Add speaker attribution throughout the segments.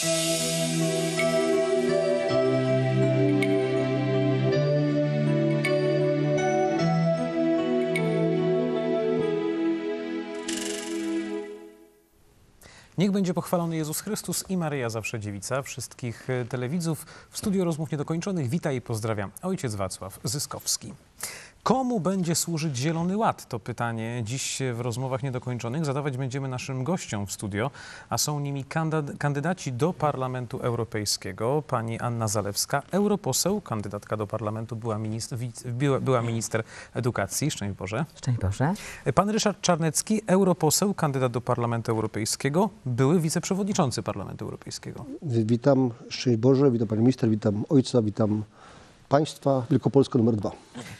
Speaker 1: Niech będzie pochwalony Jezus Chrystus i Maryja Zawsze Dziewica. Wszystkich telewidzów w studio Rozmów Niedokończonych wita i pozdrawia ojciec Wacław Zyskowski. Komu będzie służyć Zielony Ład? To pytanie dziś w Rozmowach Niedokończonych zadawać będziemy naszym gościom w studio, a są nimi kandydaci do Parlamentu Europejskiego. Pani Anna Zalewska, europoseł, kandydatka do Parlamentu, była minister edukacji. Szczęść Boże.
Speaker 2: Szczęść Boże.
Speaker 1: Pan Ryszard Czarnecki, europoseł, kandydat do Parlamentu Europejskiego, były wiceprzewodniczący Parlamentu Europejskiego.
Speaker 3: Witam, szczęść Boże, witam Pani Minister, witam Ojca, witam Państwa, Wielkopolska numer 2.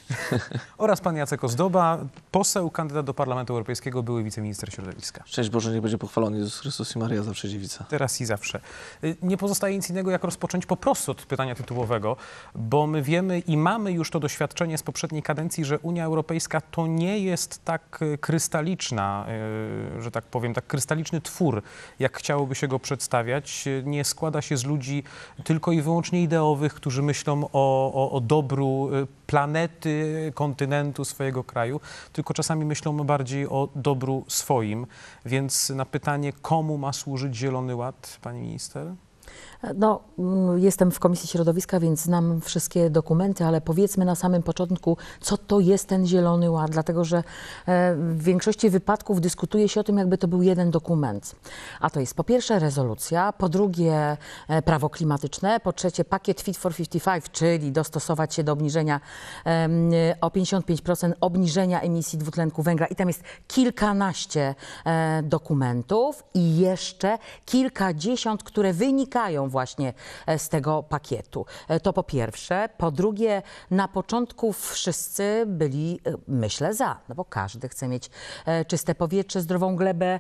Speaker 1: Oraz pan Jacek Ozdoba, poseł, kandydat do Parlamentu Europejskiego, były wiceminister środowiska.
Speaker 4: Szczęść Boże, niech będzie pochwalony Jezus Chrystus i Maryja Zawsze Dziewica.
Speaker 1: Teraz i zawsze. Nie pozostaje nic innego, jak rozpocząć po prostu od pytania tytułowego, bo my wiemy i mamy już to doświadczenie z poprzedniej kadencji, że Unia Europejska to nie jest tak krystaliczna, że tak powiem, tak krystaliczny twór, jak chciałoby się go przedstawiać. Nie składa się z ludzi tylko i wyłącznie ideowych, którzy myślą o dobru planety, kontynentu, swojego kraju, tylko czasami myślą bardziej o dobru swoim. Więc na pytanie, komu ma służyć Zielony Ład, pani minister?
Speaker 2: No, jestem w Komisji Środowiska, więc znam wszystkie dokumenty, ale powiedzmy na samym początku, co to jest ten Zielony Ład, dlatego że w większości wypadków dyskutuje się o tym, jakby to był jeden dokument. A to jest po pierwsze rezolucja, po drugie prawo klimatyczne, po trzecie pakiet Fit for 55, czyli dostosować się do obniżenia o 55% obniżenia emisji dwutlenku węgla i tam jest kilkanaście dokumentów i jeszcze kilkadziesiąt, które wynikają właśnie z tego pakietu. To po pierwsze. Po drugie, na początku wszyscy byli, myślę, za, no bo każdy chce mieć czyste powietrze, zdrową glebę,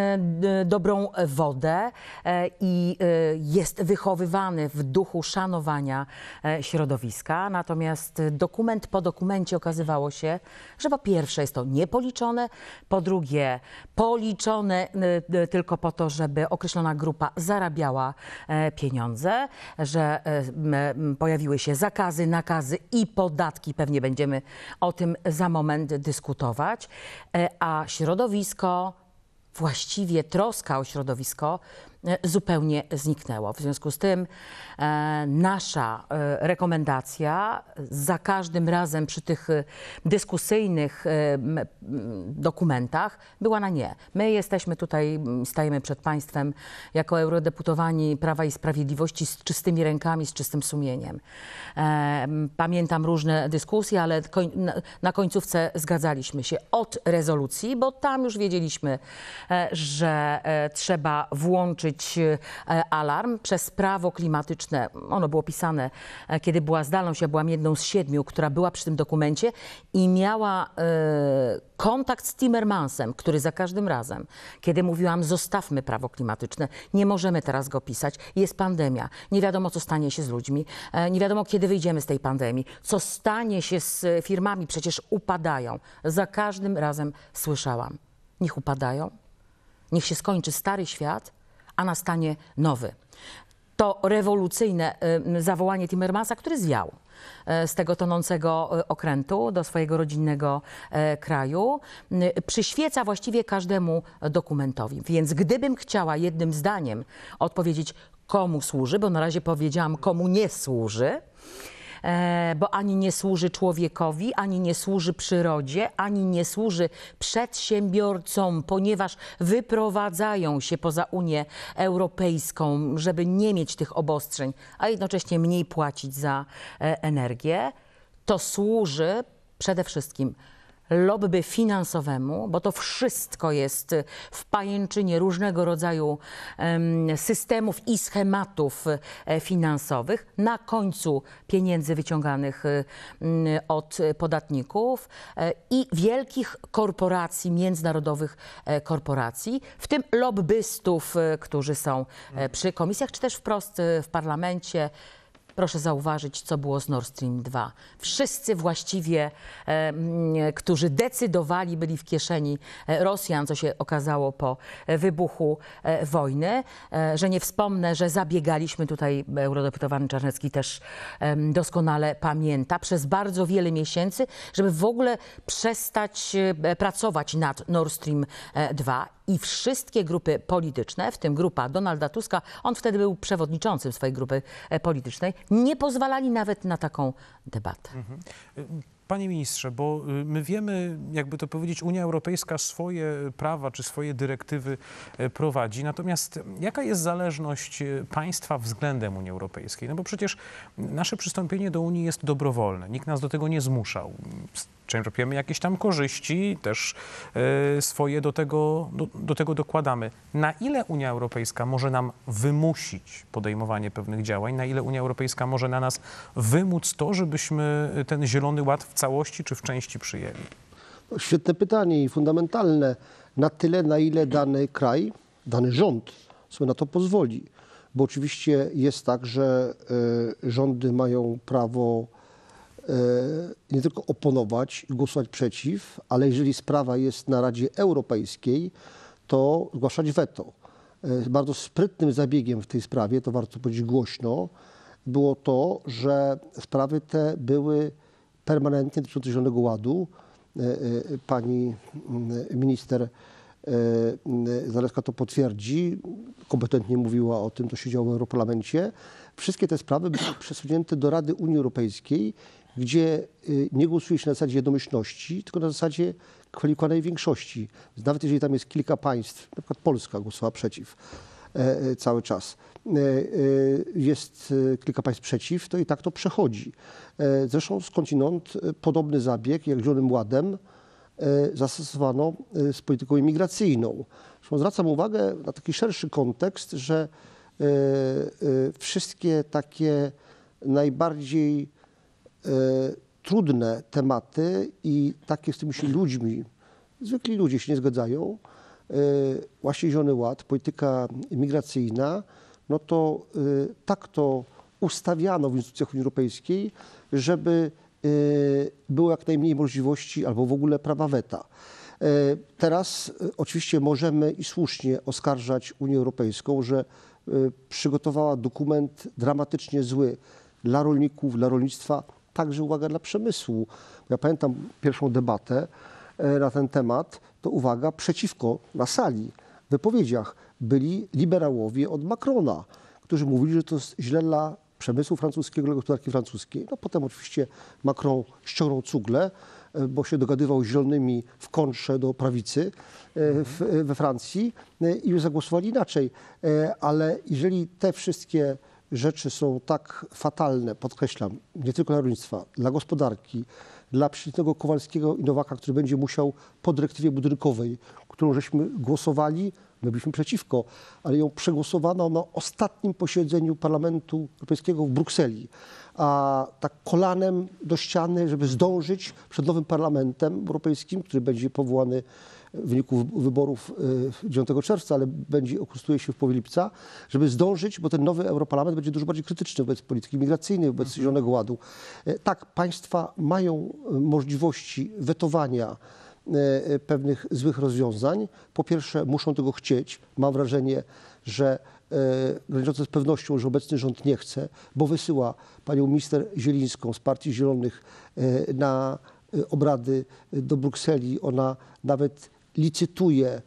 Speaker 2: dobrą wodę i jest wychowywany w duchu szanowania środowiska. Natomiast dokument po dokumencie okazywało się, że po pierwsze jest to niepoliczone, po drugie policzone tylko po to, żeby określona grupa zarabiała pieniądze, że pojawiły się zakazy, nakazy i podatki. Pewnie będziemy o tym za moment dyskutować. A środowisko, właściwie troska o środowisko zupełnie zniknęło. W związku z tym nasza rekomendacja za każdym razem przy tych dyskusyjnych dokumentach była na nie. My jesteśmy tutaj, stajemy przed państwem jako eurodeputowani Prawa i Sprawiedliwości z czystymi rękami, z czystym sumieniem. Pamiętam różne dyskusje, ale na końcówce zgadzaliśmy się od rezolucji, bo tam już wiedzieliśmy, że trzeba włączyć alarm przez prawo klimatyczne. Ono było pisane, kiedy była zdalność. Ja byłam jedną z 7, która była przy tym dokumencie i miała kontakt z Timmermansem, który za każdym razem, kiedy mówiłam, zostawmy prawo klimatyczne, nie możemy teraz go pisać, jest pandemia, nie wiadomo, co stanie się z ludźmi, nie wiadomo, kiedy wyjdziemy z tej pandemii, co stanie się z firmami, przecież upadają. Za każdym razem słyszałam, niech upadają, niech się skończy stary świat, a nastanie nowy. To rewolucyjne zawołanie Timmermansa, który zwiał z tego tonącego okrętu do swojego rodzinnego kraju, przyświeca właściwie każdemu dokumentowi. Więc gdybym chciała jednym zdaniem odpowiedzieć, komu służy, bo na razie powiedziałam, komu nie służy, bo ani nie służy człowiekowi, ani nie służy przyrodzie, ani nie służy przedsiębiorcom, ponieważ wyprowadzają się poza Unię Europejską, żeby nie mieć tych obostrzeń, a jednocześnie mniej płacić za energię, to służy przede wszystkim lobby finansowemu, bo to wszystko jest w pajęczynie różnego rodzaju systemów i schematów finansowych, na końcu pieniędzy wyciąganych od podatników i wielkich korporacji, międzynarodowych korporacji, w tym lobbystów, którzy są przy komisjach, czy też wprost w parlamencie. proszę zauważyć, co było z Nord Stream 2. Wszyscy właściwie, którzy decydowali, byli w kieszeni Rosjan, co się okazało po wybuchu wojny. Że nie wspomnę, że zabiegaliśmy, tutaj eurodeputowany Czarnecki też doskonale pamięta, przez bardzo wiele miesięcy, żeby w ogóle przestać pracować nad Nord Stream 2. I wszystkie grupy polityczne, w tym grupa Donalda Tuska, on wtedy był przewodniczącym swojej grupy politycznej, nie pozwalali nawet na taką debatę.
Speaker 1: Panie ministrze, bo my wiemy, jakby to powiedzieć, Unia Europejska swoje prawa czy swoje dyrektywy prowadzi, natomiast jaka jest zależność państwa względem Unii Europejskiej? No bo przecież nasze przystąpienie do Unii jest dobrowolne, nikt nas do tego nie zmuszał. Czerpiemy jakieś tam korzyści, też swoje do tego dokładamy. Na ile Unia Europejska może nam wymusić podejmowanie pewnych działań? Na ile Unia Europejska może na nas wymóc to, żebyśmy ten Zielony Ład w całości czy w części przyjęli?
Speaker 3: Świetne pytanie i fundamentalne. Na tyle, na ile dany kraj, dany rząd sobie na to pozwoli. Bo oczywiście jest tak, że rządy mają prawo nie tylko oponować i głosować przeciw, ale jeżeli sprawa jest na Radzie Europejskiej, to zgłaszać weto. Bardzo sprytnym zabiegiem w tej sprawie, to warto powiedzieć głośno, było to, że sprawy te były permanentnie dotyczące Zielonego Ładu. Pani minister Zalewska to potwierdzi, kompetentnie mówiła o tym, to się działo w Europarlamencie. Wszystkie te sprawy były przesunięte do Rady Unii Europejskiej, gdzie nie głosuje się na zasadzie jednomyślności, tylko na zasadzie kwalifikowanej większości. Nawet jeżeli tam jest kilka państw, na przykład Polska głosowała przeciw cały czas, jest kilka państw przeciw, to i tak to przechodzi. Zresztą skądinąd podobny zabieg jak Zielonym Ładem zastosowano z polityką imigracyjną. Zresztą zwracam uwagę na taki szerszy kontekst, że wszystkie takie najbardziej trudne tematy i takie, z którymi się ludźmi, zwykli ludzie się nie zgadzają, właśnie Zielony Ład, polityka imigracyjna, no to tak to ustawiano w instytucjach Unii Europejskiej, żeby było jak najmniej możliwości albo w ogóle prawa weta. Teraz oczywiście możemy i słusznie oskarżać Unię Europejską, że przygotowała dokument dramatycznie zły dla rolników, dla rolnictwa, także uwaga dla przemysłu. Ja pamiętam pierwszą debatę na ten temat, to uwaga przeciwko na sali, w wypowiedziach byli liberałowie od Macrona, którzy mówili, że to jest źle dla przemysłu francuskiego, dla gospodarki francuskiej. No potem oczywiście Macron ściągnął cugle, bo się dogadywał z zielonymi w kontrze do prawicy we Francji i już zagłosowali inaczej. Ale jeżeli te wszystkie rzeczy są tak fatalne, podkreślam, nie tylko dla rolnictwa, dla gospodarki, dla przeciętnego Kowalskiego i Nowaka, który będzie musiał po dyrektywie budynkowej, którą żeśmy głosowali, my byliśmy przeciwko, ale ją przegłosowano na ostatnim posiedzeniu Parlamentu Europejskiego w Brukseli. A tak kolanem do ściany, żeby zdążyć przed nowym Parlamentem Europejskim, który będzie powołany w wyniku wyborów 9 czerwca, ale okustuje się w połowie lipca, żeby zdążyć, bo ten nowy Europarlament będzie dużo bardziej krytyczny wobec polityki migracyjnej, wobec Zielonego Ładu. Tak, państwa mają możliwości wetowania pewnych złych rozwiązań. Po pierwsze, muszą tego chcieć. Mam wrażenie, że graniczące z pewnością, że obecny rząd nie chce, bo wysyła panią minister Zielińską z Partii Zielonych na obrady do Brukseli. Ona nawet licytuje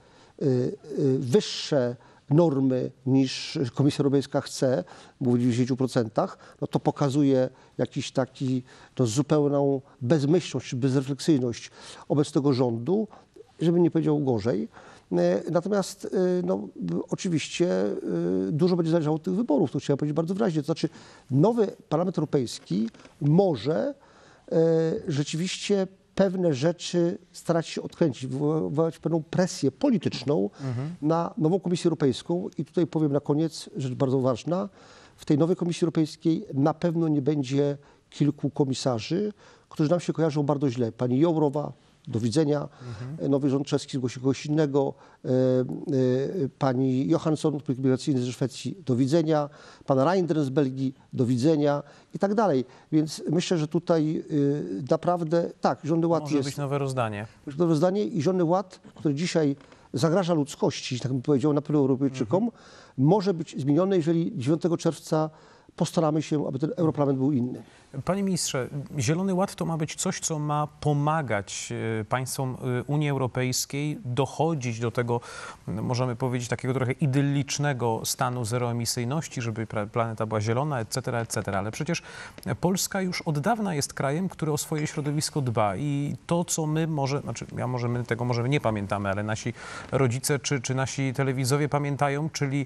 Speaker 3: wyższe normy niż Komisja Europejska chce, mówi w 10%, no to pokazuje jakiś taki zupełną bezmyślność czy bezrefleksyjność obecnego rządu, żeby nie powiedział gorzej. Natomiast no, oczywiście dużo będzie zależało od tych wyborów, to trzeba powiedzieć bardzo wyraźnie. To znaczy nowy Parlament Europejski może rzeczywiście pewne rzeczy starać się odkręcić, wywołać pewną presję polityczną na nową Komisję Europejską. I tutaj powiem na koniec rzecz bardzo ważna. W tej nowej Komisji Europejskiej na pewno nie będzie kilku komisarzy, którzy nam się kojarzą bardzo źle. Pani Jourová, do widzenia. Nowy rząd czeski zgłosił kogoś innego. Pani Johansson, polityk migracyjny ze Szwecji, do widzenia. Pan Reinders z Belgii, do widzenia i tak dalej. Więc myślę, że tutaj naprawdę tak, Zielony Ład
Speaker 1: Może być nowe rozdanie.
Speaker 3: Nowe rozdanie i Zielony Ład, który dzisiaj zagraża ludzkości, tak bym powiedział, na pylu Europejczykom, może być zmieniony, jeżeli 9 czerwca postaramy się, aby ten Europarlament był inny.
Speaker 1: Panie ministrze, Zielony Ład to ma być coś, co ma pomagać państwom Unii Europejskiej dochodzić do tego, możemy powiedzieć, takiego trochę idyllicznego stanu zeroemisyjności, żeby planeta była zielona, etc., etc. Ale przecież Polska już od dawna jest krajem, który o swoje środowisko dba i to, co my może my tego może nie pamiętamy, ale nasi rodzice czy nasi telewidzowie pamiętają, czyli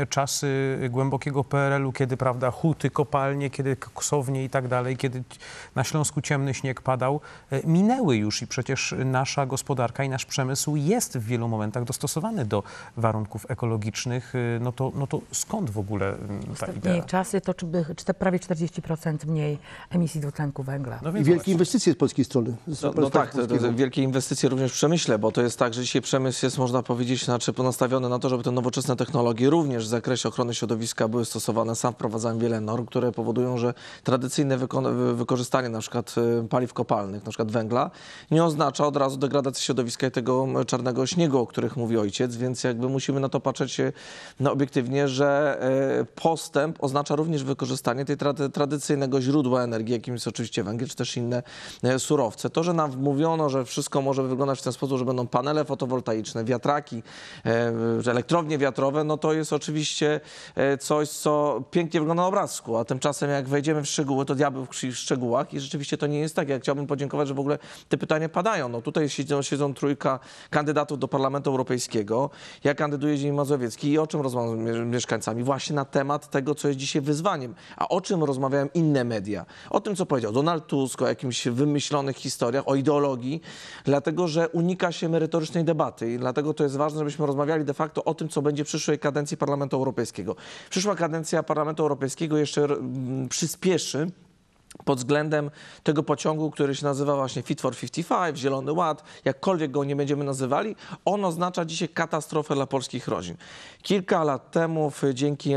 Speaker 1: czasy głębokiego PRL-u, kiedy, prawda, huty, kopalnie, kiedy koksownie i tak dalej, kiedy na Śląsku ciemny śnieg padał, minęły już i przecież nasza gospodarka i nasz przemysł jest w wielu momentach dostosowany do warunków ekologicznych. No to skąd w ogóle ta idea?
Speaker 2: Mniej czasy to prawie 40% mniej emisji dwutlenku węgla.
Speaker 3: I wielkie inwestycje z polskiej strony.
Speaker 4: No tak, to wielkie inwestycje również w przemyśle, bo to jest tak, że dzisiaj przemysł jest, można powiedzieć, nastawiony na to, żeby te nowoczesne technologie również w zakresie ochrony środowiska były stosowane. Sam wprowadzałem wiele norm, które powodują, że tradycyjne wykorzystanie na przykład paliw kopalnych, na przykład węgla, nie oznacza od razu degradacji środowiska i tego czarnego śniegu, o których mówi ojciec, więc jakby musimy na to patrzeć obiektywnie, że postęp oznacza również wykorzystanie tej tradycyjnego źródła energii, jakim jest oczywiście węgiel, czy też inne surowce. To, że nam mówiono, że wszystko może wyglądać w ten sposób, że będą panele fotowoltaiczne, wiatraki, elektrownie wiatrowe, no to jest oczywiście coś, co pięknie wygląda na obrazku, a tymczasem jak wejdziemy w szczegóły, to diabeł w szczegółach i rzeczywiście to nie jest tak. Ja chciałbym podziękować, że w ogóle te pytania padają. No tutaj siedzą trójka kandydatów do Parlamentu Europejskiego. Ja kandyduję Ziemi Mazowieckiej i o czym rozmawiam z mieszkańcami? Właśnie na temat tego, co jest dzisiaj wyzwaniem. A o czym rozmawiają inne media? O tym, co powiedział Donald Tusk, o jakimś wymyślonych historiach, o ideologii, dlatego, że unika się merytorycznej debaty i dlatego to jest ważne, żebyśmy rozmawiali de facto o tym, co będzie w przyszłej kadencji Parlamentu Europejskiego. Przyszła kadencja Parlamentu Europejskiego jeszcze przyspieszy pod względem tego pociągu, który się nazywa właśnie Fit for 55, Zielony Ład, jakkolwiek go nie będziemy nazywali, on oznacza dzisiaj katastrofę dla polskich rodzin. Kilka lat temu, dzięki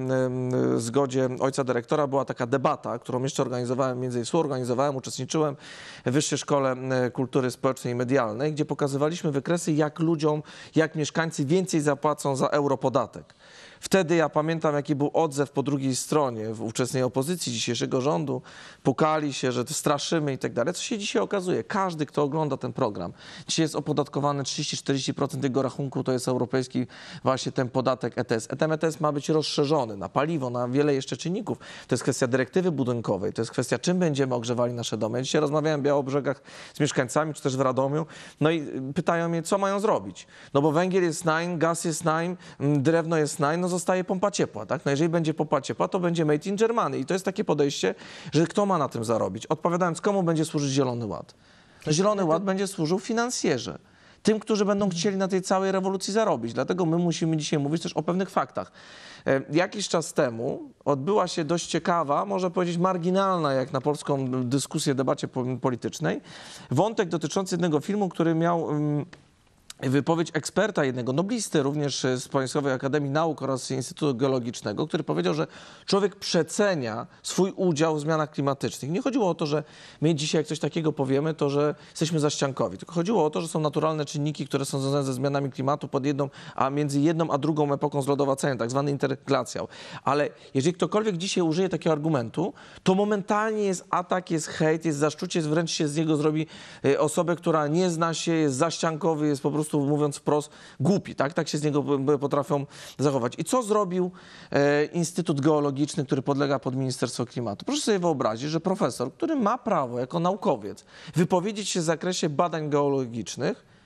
Speaker 4: zgodzie ojca dyrektora, była taka debata, którą jeszcze współorganizowałem, uczestniczyłem w Wyższej Szkole Kultury Społecznej i Medialnej, gdzie pokazywaliśmy wykresy, jak mieszkańcy więcej zapłacą za europodatek. Wtedy ja pamiętam, jaki był odzew po drugiej stronie w ówczesnej opozycji dzisiejszego rządu. Pukali się, że straszymy i tak dalej. Co się dzisiaj okazuje? Każdy, kto ogląda ten program, dzisiaj jest opodatkowany 30-40% jego rachunku, to jest europejski właśnie ten podatek ETS. Ten ETS ma być rozszerzony na paliwo, na wiele jeszcze czynników. To jest kwestia dyrektywy budynkowej, to jest kwestia, czym będziemy ogrzewali nasze domy. Ja dzisiaj rozmawiałem w Białobrzegach z mieszkańcami, czy też w Radomiu, no i pytają mnie, co mają zrobić. No bo węgiel jest nań, gaz jest nań, drewno jest nań, no zostaje pompa ciepła, tak? No jeżeli będzie pompa ciepła, to będzie made in Germany i to jest takie podejście, że kto ma na tym zarobić? Odpowiadając, komu będzie służyć Zielony Ład? Zielony Ład będzie służył finansjerze. Tym, którzy będą chcieli na tej całej rewolucji zarobić. Dlatego my musimy dzisiaj mówić też o pewnych faktach. Jakiś czas temu odbyła się dość ciekawa, można powiedzieć marginalna, jak na polską dyskusję, debacie politycznej, wątek dotyczący jednego filmu, który miał wypowiedź eksperta, jednego noblisty, również z Państwowej Akademii Nauk oraz Instytutu Geologicznego, który powiedział, że człowiek przecenia swój udział w zmianach klimatycznych. Nie chodziło o to, że my dzisiaj, jak coś takiego powiemy, to że jesteśmy zaściankowi. Tylko chodziło o to, że są naturalne czynniki, które są związane ze zmianami klimatu między jedną a drugą epoką zlodowaceniem, tak zwany interglacjał. Ale jeżeli ktokolwiek dzisiaj użyje takiego argumentu, to momentalnie jest atak, jest hejt, jest zaszczucie, wręcz się z niego zrobi osobę, która nie zna się, jest zaściankowy, jest po prostu, mówiąc wprost, głupi, tak? Tak się z niego potrafią zachować. I co zrobił Instytut Geologiczny, który podlega pod Ministerstwo Klimatu? Proszę sobie wyobrazić, że profesor, który ma prawo jako naukowiec wypowiedzieć się w zakresie badań geologicznych,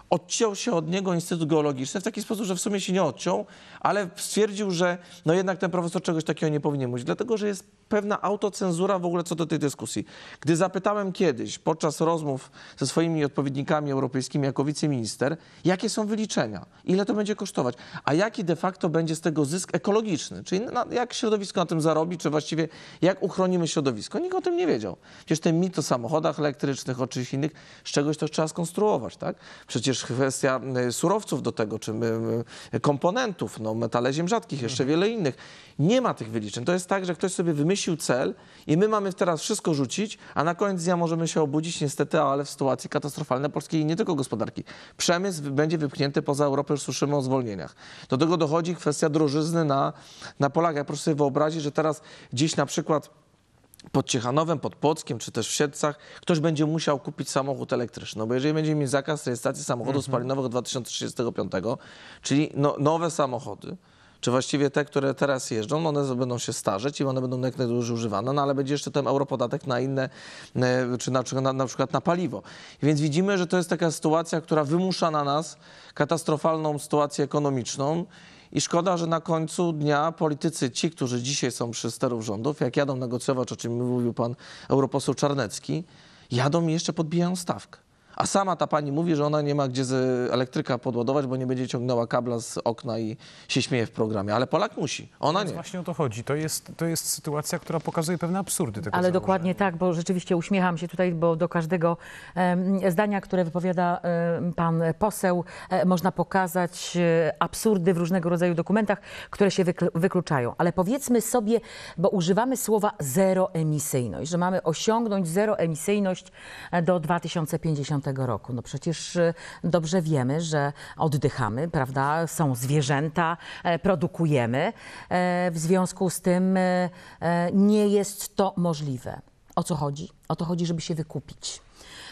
Speaker 4: odciął się od niego Instytut Geologiczny w taki sposób, że w sumie się nie odciął, ale stwierdził, że no jednak ten profesor czegoś takiego nie powinien mówić, dlatego że jest pewna autocenzura w ogóle co do tej dyskusji. Gdy zapytałem kiedyś podczas rozmów ze swoimi odpowiednikami europejskimi jako wiceminister, jakie są wyliczenia, ile to będzie kosztować, a jaki de facto będzie z tego zysk ekologiczny, czyli jak środowisko na tym zarobi, czy właściwie jak uchronimy środowisko. Nikt o tym nie wiedział. Przecież ten mit o samochodach elektrycznych, o czymś innych, z czegoś to trzeba skonstruować, tak? Przecież kwestia surowców do tego, czy komponentów, no metale ziem rzadkich, jeszcze wiele innych. Nie ma tych wyliczeń. To jest tak, że ktoś sobie wymyślił cel i my mamy teraz wszystko rzucić, a na koniec dnia możemy się obudzić niestety, ale w sytuacji katastrofalnej polskiej i nie tylko gospodarki. Przemysł będzie wypchnięty poza Europę, już słyszymy o zwolnieniach. Do tego dochodzi kwestia drożyzny na Polaka. Proszę sobie wyobrazić, że teraz gdzieś na przykład pod Ciechanowem, pod Płockiem, czy też w Siedlcach ktoś będzie musiał kupić samochód elektryczny, no bo jeżeli będziemy mieć zakaz rejestracji samochodów spalinowych od 2035, czyli nowe samochody, czy właściwie te, które teraz jeżdżą, one będą się starzeć i one będą jak najdłużej używane, no ale będzie jeszcze ten europodatek na inne, czy na przykład na paliwo. Więc widzimy, że to jest taka sytuacja, która wymusza na nas katastrofalną sytuację ekonomiczną. I szkoda, że na końcu dnia politycy, ci, którzy dzisiaj są przy sterów rządów, jak jadą negocjować, o czym mówił pan europoseł Czarnecki, jadą i jeszcze podbijają stawkę. A sama ta pani mówi, że ona nie ma gdzie z elektryka podładować, bo nie będzie ciągnęła kabla z okna i się śmieje w programie. Ale Polak musi, ona nie.
Speaker 1: Właśnie o to chodzi. To jest sytuacja, która pokazuje pewne absurdy tego
Speaker 2: Ale
Speaker 1: założenia.
Speaker 2: dokładnie tak, bo rzeczywiście uśmiecham się tutaj, bo do każdego zdania, które wypowiada pan poseł, można pokazać absurdy w różnego rodzaju dokumentach, które się wykluczają. Ale powiedzmy sobie, bo używamy słowa zeroemisyjność, że mamy osiągnąć zeroemisyjność do 2050 roku. No przecież dobrze wiemy, że oddychamy, prawda? Są zwierzęta, produkujemy. W związku z tym nie jest to możliwe. O co chodzi? O to chodzi, żeby się wykupić.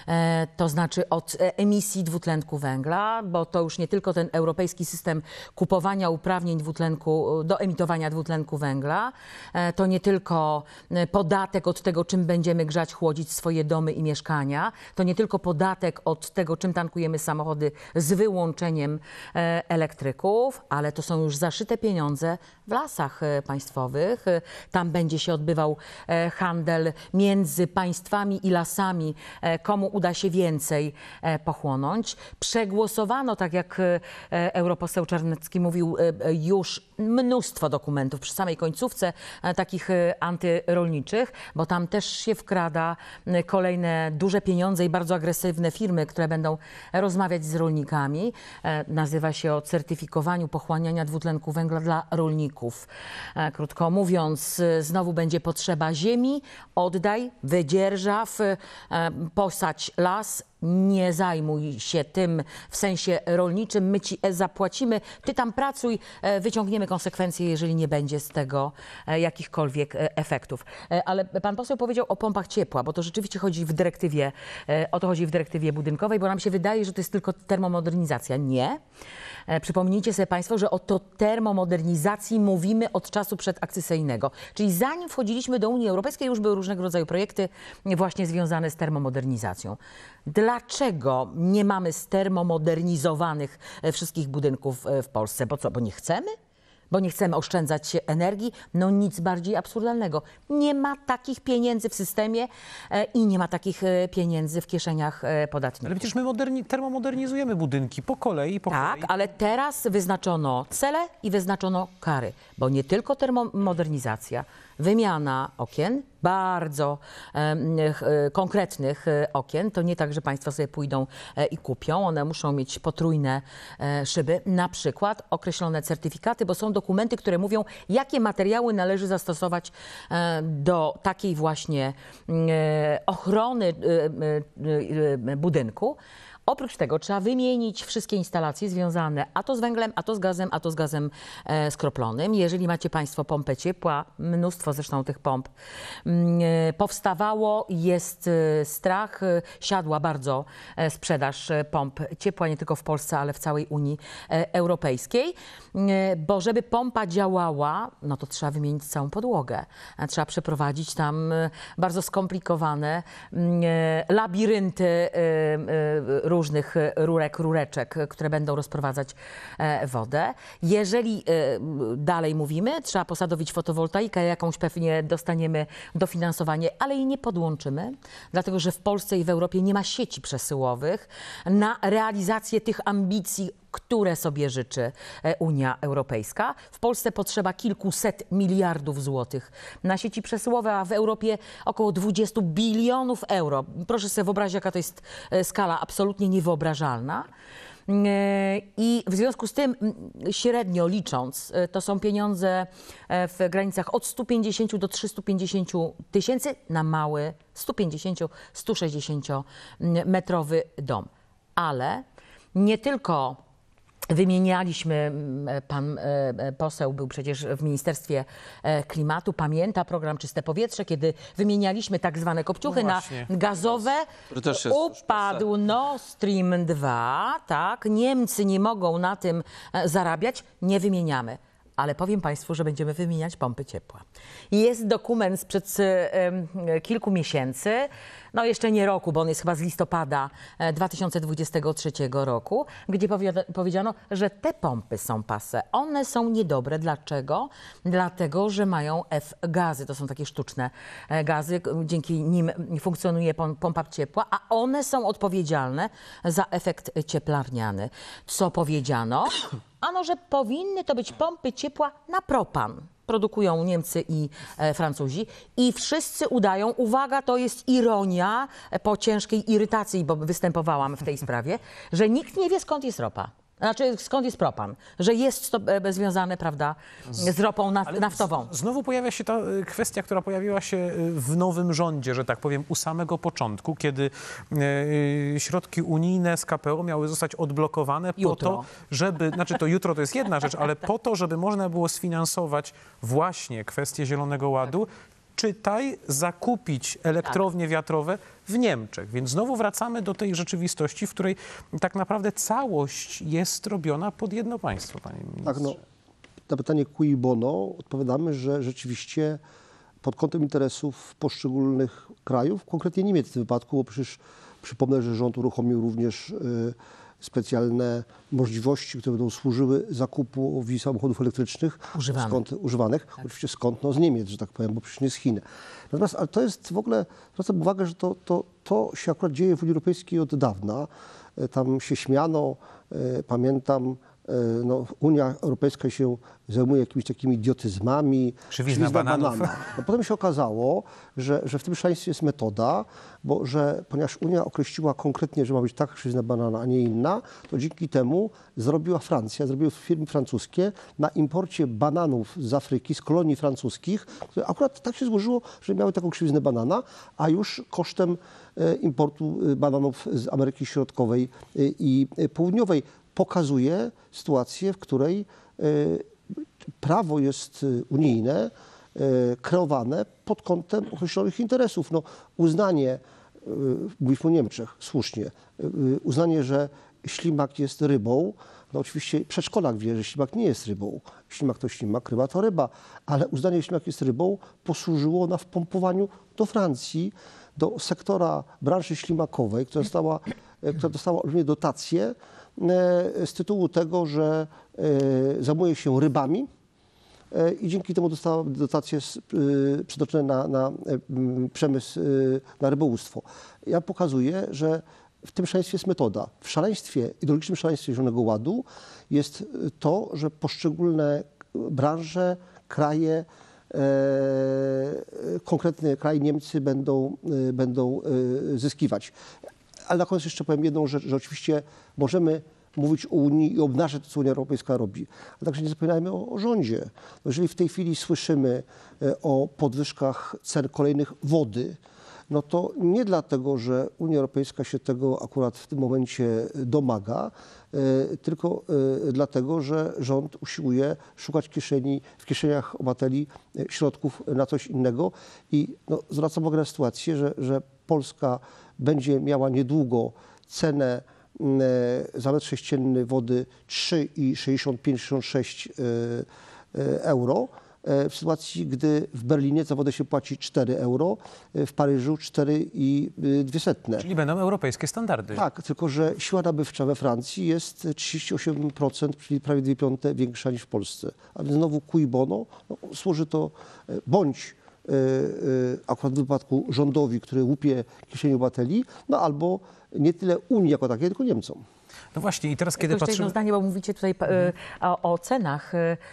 Speaker 2: To znaczy od emisji dwutlenku węgla, bo to już nie tylko ten europejski system kupowania uprawnień do emitowania dwutlenku węgla, to nie tylko podatek od tego, czym będziemy grzać, chłodzić swoje domy i mieszkania, to nie tylko podatek od tego, czym tankujemy samochody z wyłączeniem elektryków, ale to są już zaszyte pieniądze w lasach państwowych. Tam będzie się odbywał handel między państwami i lasami, komu uda się więcej pochłonąć. Przegłosowano, tak jak europoseł Czarnecki mówił, już mnóstwo dokumentów przy samej końcówce takich antyrolniczych, bo tam też się wkrada kolejne duże pieniądze i bardzo agresywne firmy, które będą rozmawiać z rolnikami. Nazywa się o certyfikowaniu pochłaniania dwutlenku węgla dla rolników. Krótko mówiąc, znowu będzie potrzeba ziemi, oddaj, wydzierżaw, posadź las, nie zajmuj się tym w sensie rolniczym, my ci zapłacimy, ty tam pracuj, wyciągniemy konsekwencje, jeżeli nie będzie z tego jakichkolwiek efektów. Ale pan poseł powiedział o pompach ciepła, bo to rzeczywiście chodzi w dyrektywie, o to chodzi w dyrektywie budynkowej, bo nam się wydaje, że to jest tylko termomodernizacja. Nie. Przypomnijcie sobie państwo, że o to termomodernizacji mówimy od czasu przedakcesyjnego. Czyli zanim wchodziliśmy do Unii Europejskiej, już były różnego rodzaju projekty właśnie związane z termomodernizacją. Dlaczego nie mamy stermomodernizowanych wszystkich budynków w Polsce? Bo co, bo nie chcemy? Bo nie chcemy oszczędzać energii? No nic bardziej absurdalnego. Nie ma takich pieniędzy w systemie i nie ma takich pieniędzy w kieszeniach podatników.
Speaker 1: Ale przecież my termomodernizujemy budynki po kolei.
Speaker 2: Tak, ale teraz wyznaczono cele i wyznaczono kary, bo nie tylko termomodernizacja, wymiana okien, bardzo konkretnych okien. To nie tak, że państwo sobie pójdą i kupią. One muszą mieć potrójne szyby, na przykład określone certyfikaty, bo są dokumenty, które mówią, jakie materiały należy zastosować do takiej właśnie ochrony budynku. Oprócz tego trzeba wymienić wszystkie instalacje związane a to z węglem, a to z gazem skroplonym. Jeżeli macie państwo pompę ciepła, mnóstwo zresztą tych pomp powstawało, jest strach, siadła bardzo sprzedaż pomp ciepła, nie tylko w Polsce, ale w całej Unii Europejskiej, bo żeby pompa działała, no to trzeba wymienić całą podłogę. Trzeba przeprowadzić tam bardzo skomplikowane labirynty różnych rureczek, które będą rozprowadzać wodę. Jeżeli dalej mówimy, trzeba posadowić fotowoltaikę, jakąś pewnie dostaniemy dofinansowanie, ale jej nie podłączymy, dlatego że w Polsce i w Europie nie ma sieci przesyłowych na realizację tych ambicji, które sobie życzy Unia Europejska. W Polsce potrzeba kilkuset miliardów złotych na sieci przesyłowe, a w Europie około 20 bilionów euro. Proszę sobie wyobrazić, jaka to jest skala absolutnie niewyobrażalna. I w związku z tym, średnio licząc, to są pieniądze w granicach od 150 do 350 tysięcy na mały 150-160 metrowy dom. Ale nie tylko wymienialiśmy, pan poseł był przecież w Ministerstwie Klimatu, pamięta program Czyste Powietrze, kiedy wymienialiśmy tak zwane kopciuchy na gazowe, upadł Nord Stream 2, tak, Niemcy nie mogą na tym zarabiać, nie wymieniamy. Ale powiem Państwu, że będziemy wymieniać pompy ciepła. Jest dokument sprzed kilku miesięcy, no jeszcze nie roku, bo on jest chyba z listopada 2023 roku, gdzie powiedziano, że te pompy są passé. One są niedobre. Dlaczego? Dlatego, że mają F-gazy. To są takie sztuczne gazy, dzięki nim funkcjonuje pompa ciepła, a one są odpowiedzialne za efekt cieplarniany. Co powiedziano? Ano, że powinny to być pompy ciepła na propan. Produkują Niemcy i Francuzi i wszyscy udają, uwaga, to jest ironia po ciężkiej irytacji, bo występowałam w tej sprawie, że nikt nie wie, skąd jest ropa. Znaczy, skąd jest propan, że jest to związane, prawda, z ropą naftową.
Speaker 1: Znowu pojawia się ta kwestia, która pojawiła się w nowym rządzie, że tak powiem, u samego początku, kiedy środki unijne z KPO miały zostać odblokowane po to, żeby, znaczy to jutro to jest jedna rzecz, ale po to, żeby można było sfinansować właśnie kwestię Zielonego Ładu, czytaj, zakupić elektrownie wiatrowe w Niemczech. Więc znowu wracamy do tej rzeczywistości, w której tak naprawdę całość jest robiona pod jedno państwo, panie ministrze.
Speaker 3: Tak, no, na pytanie cui bono odpowiadamy, że rzeczywiście pod kątem interesów poszczególnych krajów, konkretnie Niemiec w tym wypadku, bo przecież przypomnę, że rząd uruchomił również specjalne możliwości, które będą służyły zakupowi samochodów elektrycznych używanych. Tak. Oczywiście skąd? No z Niemiec, że tak powiem, bo przecież nie z Chin. Natomiast ale to jest w ogóle, zwracam uwagę, że to się akurat dzieje w Unii Europejskiej od dawna. Tam się śmiano, pamiętam, no, Unia Europejska się zajmuje jakimiś takimi idiotyzmami.
Speaker 1: Krzywizna bananów.
Speaker 3: No, potem się okazało, że w tym szaleństwie jest metoda, ponieważ Unia określiła konkretnie, że ma być taka krzywizna banana, a nie inna, to dzięki temu zrobiły firmy francuskie na imporcie bananów z Afryki, z kolonii francuskich, które akurat tak się złożyło, że miały taką krzywiznę banana, a już kosztem importu bananów z Ameryki Środkowej i Południowej pokazuje sytuację, w której prawo jest unijne, kreowane pod kątem określonych interesów. No, uznanie, mówiliśmy o Niemczech, słusznie, uznanie, że ślimak jest rybą, no oczywiście przedszkolak wie, że ślimak nie jest rybą. Ślimak to ślimak, ryba to ryba, ale uznanie, że ślimak jest rybą posłużyło na wpompowaniu do Francji, do sektora branży ślimakowej, która dostała olbrzymie dotacje z tytułu tego, że zajmuje się rybami i dzięki temu dostała dotacje przeznaczone na przemysł, na rybołówstwo. Ja pokazuję, że w tym szaleństwie jest metoda. W szaleństwie, ideologicznym szaleństwie Zielonego Ładu jest to, że poszczególne branże, kraje, konkretne kraje, Niemcy będą zyskiwać. Ale na koniec jeszcze powiem jedną rzecz, że oczywiście możemy mówić o Unii i obnażać to, co Unia Europejska robi. Ale także nie zapominajmy o rządzie. Jeżeli w tej chwili słyszymy o podwyżkach cen kolejnych wody, no to nie dlatego, że Unia Europejska się tego akurat w tym momencie domaga, tylko dlatego, że rząd usiłuje szukać w kieszeniach obywateli środków na coś innego. I no, zwracam uwagę na sytuację, że Polska będzie miała niedługo cenę za metr sześcienny wody 3,65-66 euro. w sytuacji, gdy w Berlinie za wodę się płaci 4 euro, w Paryżu 4,2.
Speaker 1: Czyli będą europejskie standardy.
Speaker 3: Tak, tylko że siła nabywcza we Francji jest 38%, czyli prawie 2/5 większa niż w Polsce. A więc znowu cui bono, no, służy to bądź akurat w wypadku rządowi, który łupie kieszeni obywateli, no albo nie tyle Unii jako takiej, tylko Niemcom.
Speaker 1: No właśnie i teraz kiedy
Speaker 2: Jeszcze jedno
Speaker 1: patrzymy...
Speaker 2: zdanie, bo mówicie tutaj o cenach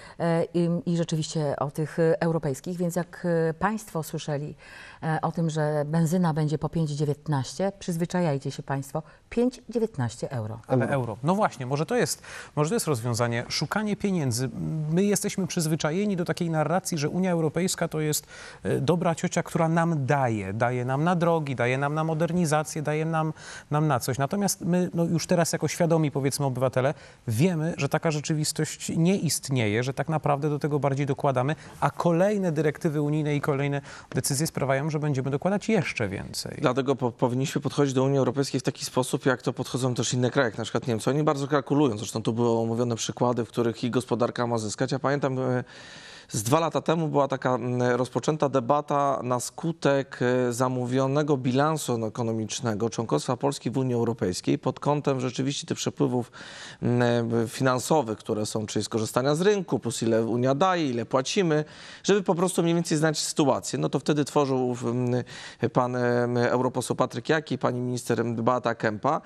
Speaker 2: i rzeczywiście o tych europejskich, więc jak Państwo słyszeli o tym, że benzyna będzie po 5,19, przyzwyczajajcie się Państwo, 5,19 euro.
Speaker 1: Ale euro. No właśnie, może to jest rozwiązanie. Szukanie pieniędzy. My jesteśmy przyzwyczajeni do takiej narracji, że Unia Europejska to jest dobra ciocia, która nam daje. Daje nam na drogi, daje nam na modernizację, daje nam na coś. Natomiast my no już teraz jako świadomi, powiedzmy, obywatele, wiemy, że taka rzeczywistość nie istnieje, że tak naprawdę do tego bardziej dokładamy, a kolejne dyrektywy unijne i kolejne decyzje sprawiają, że będziemy dokładać jeszcze więcej.
Speaker 4: Dlatego powinniśmy podchodzić do Unii Europejskiej w taki sposób, jak to podchodzą też inne kraje, jak na przykład Niemcy. Oni bardzo kalkulują, zresztą tu były omówione przykłady, w których ich gospodarka ma zyskać. Ja pamiętam, z 2 lata temu była taka rozpoczęta debata na skutek zamówionego bilansu ekonomicznego członkostwa Polski w Unii Europejskiej pod kątem rzeczywiście tych przepływów finansowych, które są, czyli skorzystania z rynku, plus ile Unia daje, ile płacimy, żeby po prostu mniej więcej znać sytuację. No to wtedy tworzył pan europoseł Patryk Jaki, pani minister Beata Kempa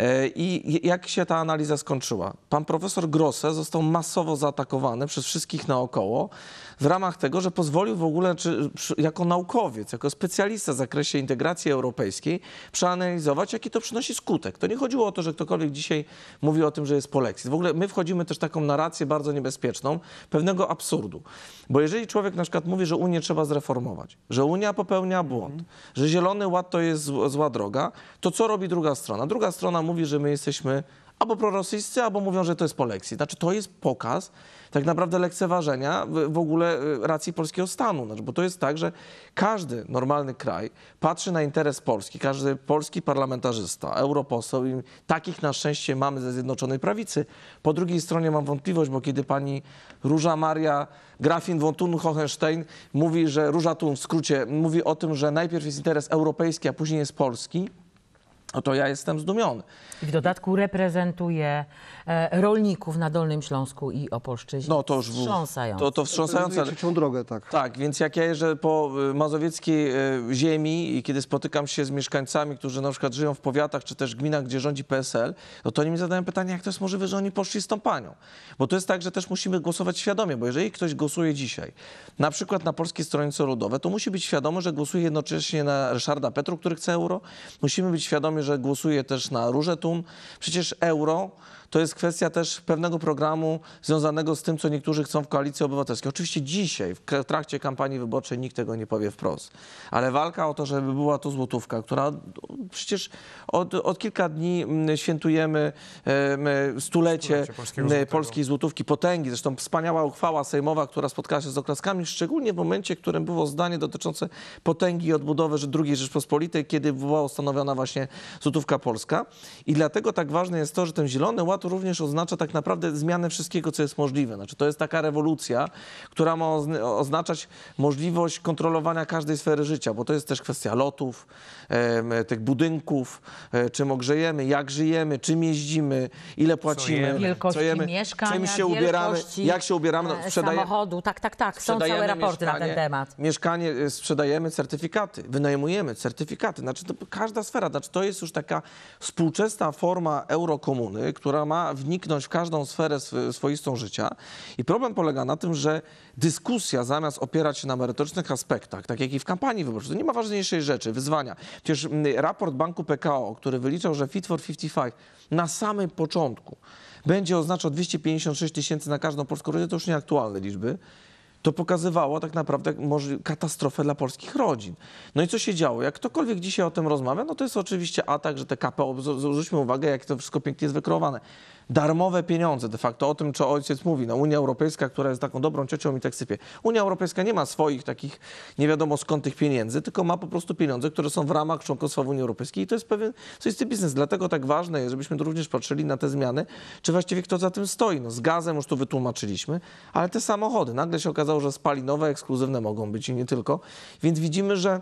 Speaker 4: i jak się ta analiza skończyła? Pan profesor Grosse został masowo zaatakowany przez wszystkich naokoło, w ramach tego, że pozwolił w ogóle, jako naukowiec, jako specjalista w zakresie integracji europejskiej, przeanalizować, jaki to przynosi skutek. To nie chodziło o to, że ktokolwiek dzisiaj mówi o tym, że jest polexit. W ogóle my wchodzimy też w taką narrację bardzo niebezpieczną, pewnego absurdu. Bo jeżeli człowiek na przykład mówi, że Unię trzeba zreformować, że Unia popełnia błąd, że Zielony Ład to jest zła droga, to co robi druga strona? Druga strona mówi, że my jesteśmy albo prorosyjscy, albo mówią, że to jest polexit. Znaczy to jest pokaz tak naprawdę lekceważenia w ogóle racji polskiego stanu. Znaczy, bo to jest tak, że każdy normalny kraj patrzy na interes Polski, każdy polski parlamentarzysta, europoseł i takich na szczęście mamy ze Zjednoczonej Prawicy. Po drugiej stronie mam wątpliwość, bo kiedy pani Róża Maria Grafin von Thun-Hohenstein mówi, że Róża Thun w skrócie mówi o tym, że najpierw jest interes europejski, a później jest polski, no to ja jestem zdumiony.
Speaker 2: I w dodatku reprezentuje rolników na Dolnym Śląsku i Opolszczyźnie.
Speaker 4: No to już
Speaker 2: wstrząsające.
Speaker 4: to wstrząsające.
Speaker 3: Trzecią drogę, tak.
Speaker 4: Tak, więc jak ja jeżdżę po mazowieckiej ziemi i kiedy spotykam się z mieszkańcami, którzy na przykład żyją w powiatach czy też gminach, gdzie rządzi PSL, no to oni mi zadają pytanie, jak to jest możliwe, że oni poszli z tą panią. Bo to jest tak, że też musimy głosować świadomie, bo jeżeli ktoś głosuje dzisiaj na przykład na Polskie Stronnictwo Ludowe, to musi być świadomy, że głosuje jednocześnie na Ryszarda Petru, który chce euro. Musimy być świadomi, że głosuje też na Różę Thun. Przecież euro to jest kwestia też pewnego programu związanego z tym, co niektórzy chcą w Koalicji Obywatelskiej. Oczywiście dzisiaj, w trakcie kampanii wyborczej nikt tego nie powie wprost. Ale walka o to, żeby była to złotówka, która przecież od kilka dni świętujemy stulecie polskiej złotówki, potęgi. Zresztą wspaniała uchwała sejmowa, która spotkała się z oklaskami, szczególnie w momencie, w którym było zdanie dotyczące potęgi i odbudowy II Rzeczpospolitej, kiedy była ustanowiona właśnie złotówka polska. I dlatego tak ważne jest to, że ten Zielony Ład również oznacza tak naprawdę zmianę wszystkiego, co jest możliwe. Znaczy, to jest taka rewolucja, która ma oznaczać możliwość kontrolowania każdej sfery życia, bo to jest też kwestia lotów, tych budynków, czym ogrzejemy, jak żyjemy, czym jeździmy, ile płacimy,
Speaker 2: wielkości mieszkania,
Speaker 4: czym się ubieramy, jak się ubieramy.
Speaker 2: No, samochodu, tak. Są całe raporty na ten temat.
Speaker 4: Mieszkanie, sprzedajemy certyfikaty, wynajmujemy certyfikaty. Znaczy, to każda sfera, znaczy, to jest już taka współczesna forma eurokomuny, która ma wniknąć w każdą sferę swoistą życia. I problem polega na tym, że dyskusja zamiast opierać się na merytorycznych aspektach, tak jak i w kampanii wyborczej, to nie ma ważniejszej rzeczy, wyzwania. Przecież raport Banku PKO, który wyliczał, że Fit for 55 na samym początku będzie oznaczał 256 tysięcy na każdą polską rodzinę, to już nieaktualne liczby, to pokazywało tak naprawdę katastrofę dla polskich rodzin. No i co się działo? Jak ktokolwiek dzisiaj o tym rozmawia, no to jest oczywiście atak, że te KPO, zwróćmy uwagę, jak to wszystko pięknie jest wykreowane. Darmowe pieniądze de facto, o tym, co ojciec mówi. No, Unia Europejska, która jest taką dobrą ciocią i tak sypie. Unia Europejska nie ma swoich takich nie wiadomo skąd tych pieniędzy, tylko ma po prostu pieniądze, które są w ramach członkostwa w Unii Europejskiej i to jest pewien swoisty biznes. Dlatego tak ważne jest, żebyśmy tu również patrzyli na te zmiany, czy właściwie kto za tym stoi. No, z gazem już tu wytłumaczyliśmy, ale te samochody. Nagle się okazało, okazało, że spalinowe, ekskluzywne mogą być i nie tylko. Więc widzimy, że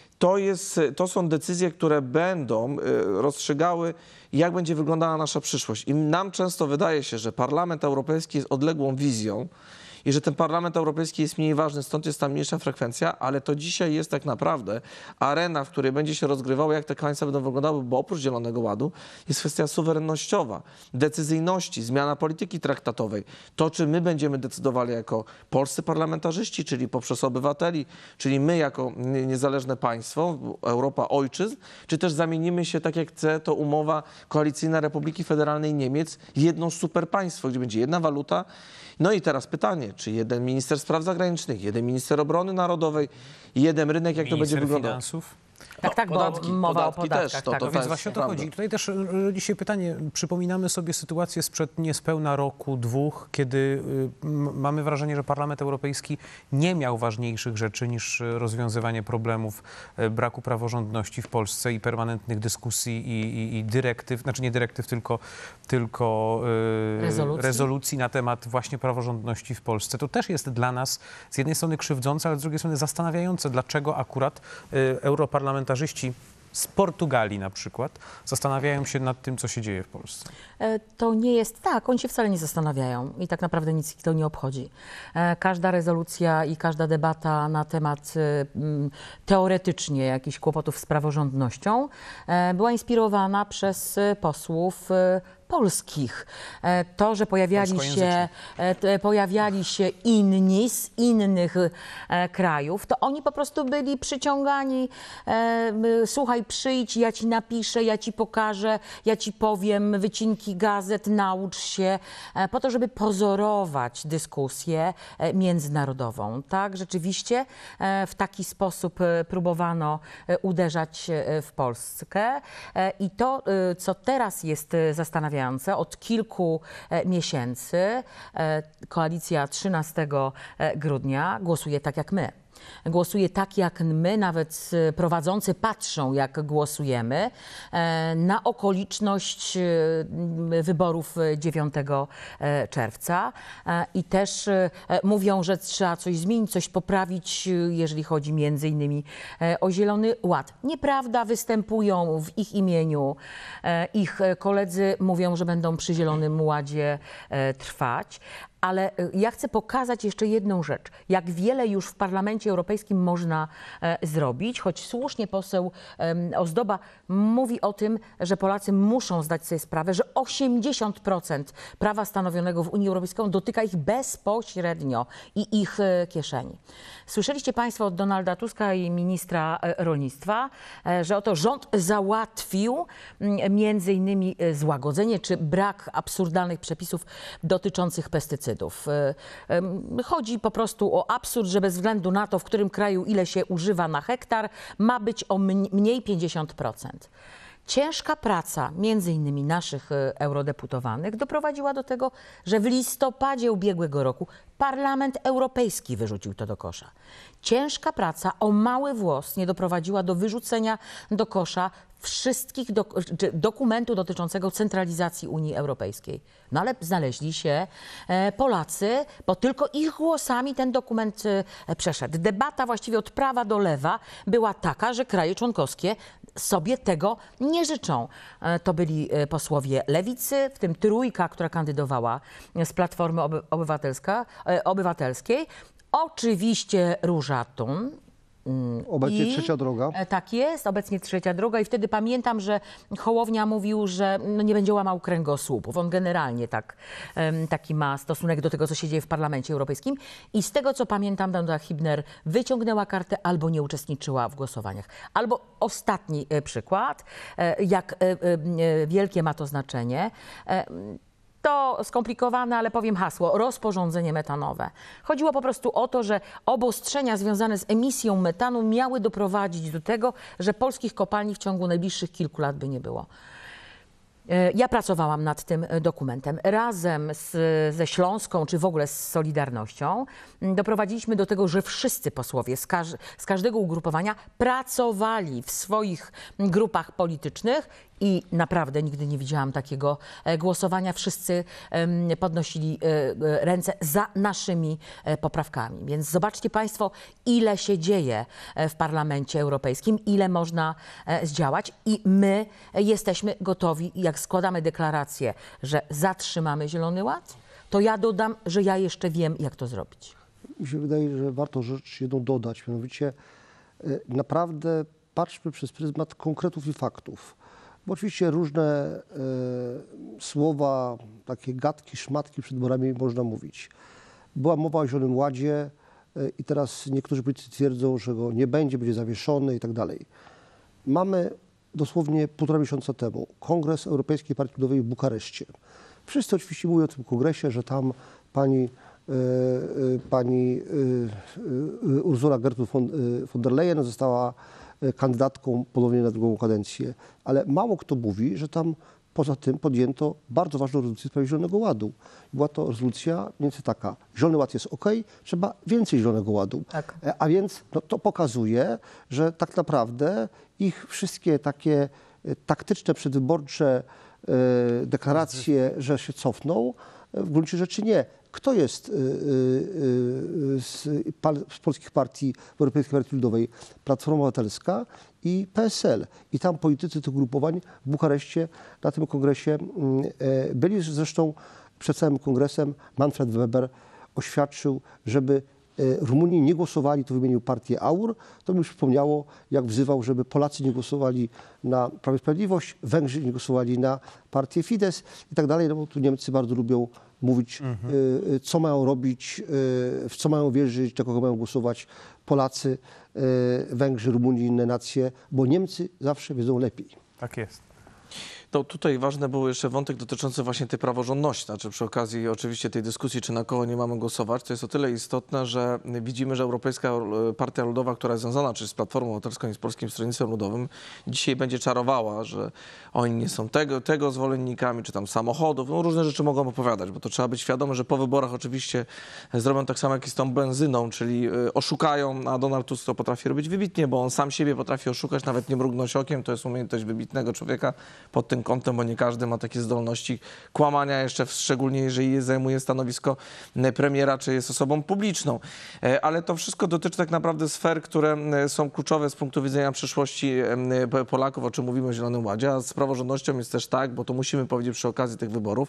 Speaker 4: to są decyzje, które będą rozstrzygały, jak będzie wyglądała nasza przyszłość. I nam często wydaje się, że Parlament Europejski jest odległą wizją i że ten Parlament Europejski jest mniej ważny, stąd jest tam mniejsza frekwencja, ale to dzisiaj jest tak naprawdę arena, w której będzie się rozgrywało, jak te państwa będą wyglądały, bo oprócz Zielonego Ładu jest kwestia suwerennościowa, decyzyjności, zmiana polityki traktatowej. To, czy my będziemy decydowali jako polscy parlamentarzyści, czyli poprzez obywateli, czyli my jako niezależne państwo, Europa ojczyzn, czy też zamienimy się, tak jak chce to umowa koalicyjna Republiki Federalnej Niemiec, jedną superpaństwo, gdzie będzie jedna waluta. No i teraz pytanie, czy jeden minister spraw zagranicznych, jeden minister obrony narodowej, jeden rynek, jak to będzie wyglądało?
Speaker 1: Finansów.
Speaker 2: Tak, bo mowa o podatkach.
Speaker 4: też,
Speaker 2: tak.
Speaker 1: No więc właśnie o to chodzi. Tutaj też rodzi się pytanie, przypominamy sobie sytuację sprzed niespełna roku, 2, kiedy mamy wrażenie, że Parlament Europejski nie miał ważniejszych rzeczy niż rozwiązywanie problemów braku praworządności w Polsce i permanentnych dyskusji i dyrektyw, znaczy nie dyrektyw, tylko rezolucji na temat właśnie praworządności w Polsce. To też jest dla nas z jednej strony krzywdzące, ale z drugiej strony zastanawiające, dlaczego akurat europarlamentarzyści z Portugalii na przykład zastanawiają się nad tym, co się dzieje w Polsce.
Speaker 2: To nie jest tak, oni się wcale nie zastanawiają i tak naprawdę nic ich to nie obchodzi. Każda rezolucja i każda debata na temat teoretycznie jakichś kłopotów z praworządnością była inspirowana przez posłów polskich. To, że pojawiali się inni z innych krajów, to oni po prostu byli przyciągani. Słuchaj, przyjdź, ja ci napiszę, ja ci pokażę, ja ci powiem wycinki gazet, naucz się, po to, żeby pozorować dyskusję międzynarodową. Tak, rzeczywiście w taki sposób próbowano uderzać w Polskę i to, co teraz jest zastanawiające, od kilku miesięcy koalicja 13 grudnia głosuje tak jak my. Głosuje tak jak my, nawet prowadzący patrzą, jak głosujemy, na okoliczność wyborów 9 czerwca i też mówią, że trzeba coś zmienić, coś poprawić, jeżeli chodzi między innymi o Zielony Ład. Nieprawda, występują w ich imieniu. Ich koledzy mówią, że będą przy Zielonym Ładzie trwać. Ale ja chcę pokazać jeszcze jedną rzecz. Jak wiele już w Parlamencie Europejskim można zrobić, choć słusznie poseł Ozdoba mówi o tym, że Polacy muszą zdać sobie sprawę, że 80% prawa stanowionego w Unii Europejskiej dotyka ich bezpośrednio i ich kieszeni. Słyszeliście Państwo od Donalda Tuska i ministra rolnictwa, że oto rząd załatwił między innymi złagodzenie czy brak absurdalnych przepisów dotyczących pestycydów. Chodzi po prostu o absurd, że bez względu na to, w którym kraju ile się używa na hektar, ma być o mniej 50%. Ciężka praca, między innymi naszych eurodeputowanych, doprowadziła do tego, że w listopadzie ubiegłego roku Parlament Europejski wyrzucił to do kosza. Ciężka praca o mały włos nie doprowadziła do wyrzucenia do kosza wszystkich dokumentu dotyczącego centralizacji Unii Europejskiej. No ale znaleźli się Polacy, bo tylko ich głosami ten dokument przeszedł. Debata właściwie od prawa do lewa była taka, że kraje członkowskie sobie tego nie życzą. To byli posłowie Lewicy, w tym trójka, która kandydowała z Platformy Obywatelskiej. Oczywiście Róża Thun.
Speaker 3: Obecnie Trzecia Droga.
Speaker 2: Tak jest, obecnie Trzecia Droga i wtedy pamiętam, że Hołownia mówił, że nie będzie łamał kręgosłupów. On generalnie taki ma stosunek do tego, co się dzieje w Parlamencie Europejskim i z tego, co pamiętam, Danuta Hübner wyciągnęła kartę albo nie uczestniczyła w głosowaniach. Albo ostatni przykład, jak wielkie ma to znaczenie. To skomplikowane, ale powiem hasło, rozporządzenie metanowe. Chodziło po prostu o to, że obostrzenia związane z emisją metanu miały doprowadzić do tego, że polskich kopalni w ciągu najbliższych kilku lat by nie było. Ja pracowałam nad tym dokumentem. Razem ze Śląską, czy w ogóle z Solidarnością, doprowadziliśmy do tego, że wszyscy posłowie z każdego ugrupowania pracowali w swoich grupach politycznych i naprawdę nigdy nie widziałam takiego głosowania. Wszyscy podnosili ręce za naszymi poprawkami. Więc zobaczcie Państwo, ile się dzieje w Parlamencie Europejskim, ile można zdziałać i my jesteśmy gotowi, jak składamy deklarację, że zatrzymamy Zielony Ład, to ja dodam, że ja jeszcze wiem, jak to zrobić.
Speaker 3: Mi się wydaje, że warto rzecz jedną dodać, mianowicie naprawdę patrzmy przez pryzmat konkretów i faktów. Bo oczywiście różne słowa, takie gadki, szmatki przed wyborami można mówić. Była mowa o Zielonym Ładzie i teraz niektórzy politycy twierdzą, że go nie będzie, będzie zawieszony i tak dalej. Mamy dosłownie 1,5 miesiąca temu Kongres Europejskiej Partii Ludowej w Bukareszcie. Wszyscy oczywiście mówią o tym kongresie, że tam pani Ursula Gertrud von der Leyen została kandydatką ponownie na drugą kadencję. Ale mało kto mówi, że tam poza tym podjęto bardzo ważną rezolucję w sprawie Zielonego Ładu. Była to rezolucja mniej więcej taka: Zielony Ład jest ok, trzeba więcej Zielonego Ładu. Tak. A więc no, to pokazuje, że tak naprawdę ich wszystkie takie taktyczne, przedwyborcze deklaracje, że się cofną, w gruncie rzeczy nie. Kto jest z polskich partii, Europejskiej Partii Ludowej? Platforma Obywatelska i PSL. I tam politycy tych ugrupowań w Bukareszcie na tym kongresie byli. Zresztą przed całym kongresem Manfred Weber oświadczył, żeby Rumuni nie głosowali, to wymienił partię AUR. To mi już przypomniało, jak wzywał, żeby Polacy nie głosowali na Prawo i Sprawiedliwość, Węgrzy nie głosowali na partię Fidesz i tak dalej, no bo tu Niemcy bardzo lubią mówić, co mają robić, w co mają wierzyć, na kogo mają głosować Polacy, Węgrzy, Rumuni, inne nacje, bo Niemcy zawsze wiedzą lepiej.
Speaker 1: Tak jest.
Speaker 4: To tutaj ważny był jeszcze wątek dotyczący właśnie tej praworządności. Znaczy przy okazji oczywiście tej dyskusji, czy na kogo nie mamy głosować, to jest o tyle istotne, że widzimy, że Europejska Partia Ludowa, która jest związana czy z Platformą Obywatelską i z Polskim Stronnictwem Ludowym, dzisiaj będzie czarowała, że oni nie są tego zwolennikami, czy tam samochodów. No, różne rzeczy mogą opowiadać, bo to trzeba być świadomy, że po wyborach oczywiście zrobią tak samo jak i z tą benzyną, czyli oszukają, a Donald Tusk to potrafi robić wybitnie, bo on sam siebie potrafi oszukać, nawet nie mrugnąć okiem. To jest umiejętność wybitnego człowieka pod tym kątem, bo nie każdy ma takie zdolności kłamania, jeszcze szczególnie jeżeli zajmuje stanowisko premiera, czy jest osobą publiczną. Ale to wszystko dotyczy tak naprawdę sfer, które są kluczowe z punktu widzenia przyszłości Polaków, o czym mówimy o Zielonym Ładzie, a z praworządnością jest też tak, bo to musimy powiedzieć przy okazji tych wyborów,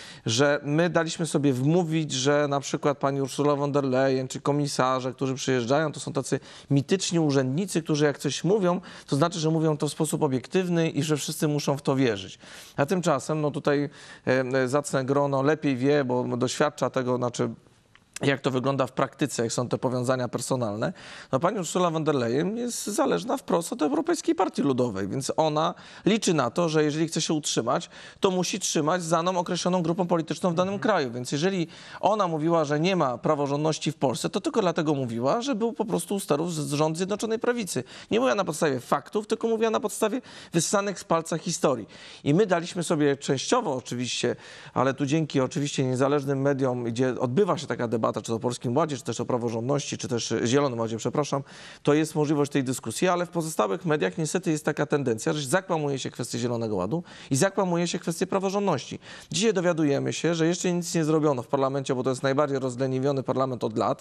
Speaker 4: że my daliśmy sobie wmówić, że na przykład pani Ursula von der Leyen, czy komisarze, którzy przyjeżdżają, to są tacy mityczni urzędnicy, którzy jak coś mówią, to znaczy, że mówią to w sposób obiektywny i że wszyscy muszą w to wierzyć. A tymczasem, no tutaj zacne grono lepiej wie, bo doświadcza tego, znaczy jak to wygląda w praktyce, jak są te powiązania personalne. No pani Ursula von der Leyen jest zależna wprost od Europejskiej Partii Ludowej, więc ona liczy na to, że jeżeli chce się utrzymać, to musi trzymać za daną określoną grupą polityczną w danym kraju. Więc jeżeli ona mówiła, że nie ma praworządności w Polsce, to tylko dlatego mówiła, że był po prostu u sterów rząd Zjednoczonej Prawicy. Nie mówiła na podstawie faktów, tylko mówiła na podstawie wyssanych z palca historii. I my daliśmy sobie częściowo oczywiście, ale tu dzięki oczywiście niezależnym mediom, gdzie odbywa się taka debata, czy to o Polskim Ładzie, czy też o praworządności, czy też Zielonym Ładzie, przepraszam, to jest możliwość tej dyskusji, ale w pozostałych mediach niestety jest taka tendencja, że zakłamuje się kwestię Zielonego Ładu i zakłamuje się kwestię praworządności. Dzisiaj dowiadujemy się, że jeszcze nic nie zrobiono w parlamencie, bo to jest najbardziej rozleniwiony parlament od lat,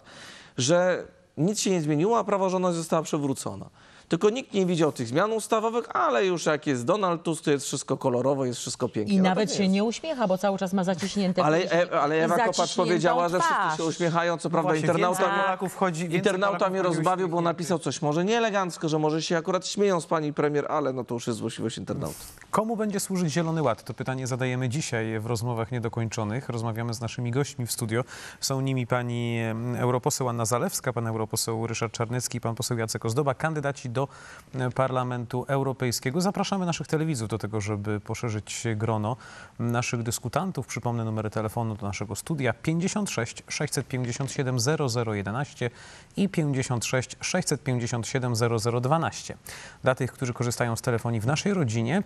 Speaker 4: że nic się nie zmieniło, a praworządność została przywrócona. Tylko nikt nie widział tych zmian ustawowych, ale już jak jest Donald Tusk, to jest wszystko kolorowo, jest wszystko pięknie.
Speaker 2: I nawet się nie uśmiecha, bo cały czas ma zaciśnięte
Speaker 4: ale Ewa Kopacz powiedziała, że wszyscy się uśmiechają. Co prawda internauta mnie rozbawił, bo napisał coś może nieelegancko, że może się akurat śmieją z pani premier, ale no to już jest złośliwość internauta.
Speaker 1: Komu będzie służyć Zielony Ład? To pytanie zadajemy dzisiaj w rozmowach niedokończonych. Rozmawiamy z naszymi gośćmi w studio. Są nimi pani europoseł Anna Zalewska, pan europoseł Ryszard Czarnecki, pan poseł Jacek Ozdoba, kandydaci do Parlamentu Europejskiego. Zapraszamy naszych telewidzów do tego, żeby poszerzyć grono naszych dyskutantów. Przypomnę numery telefonu do naszego studia 56 657 0011 i 56 657 0012. Dla tych, którzy korzystają z telefonii w naszej rodzinie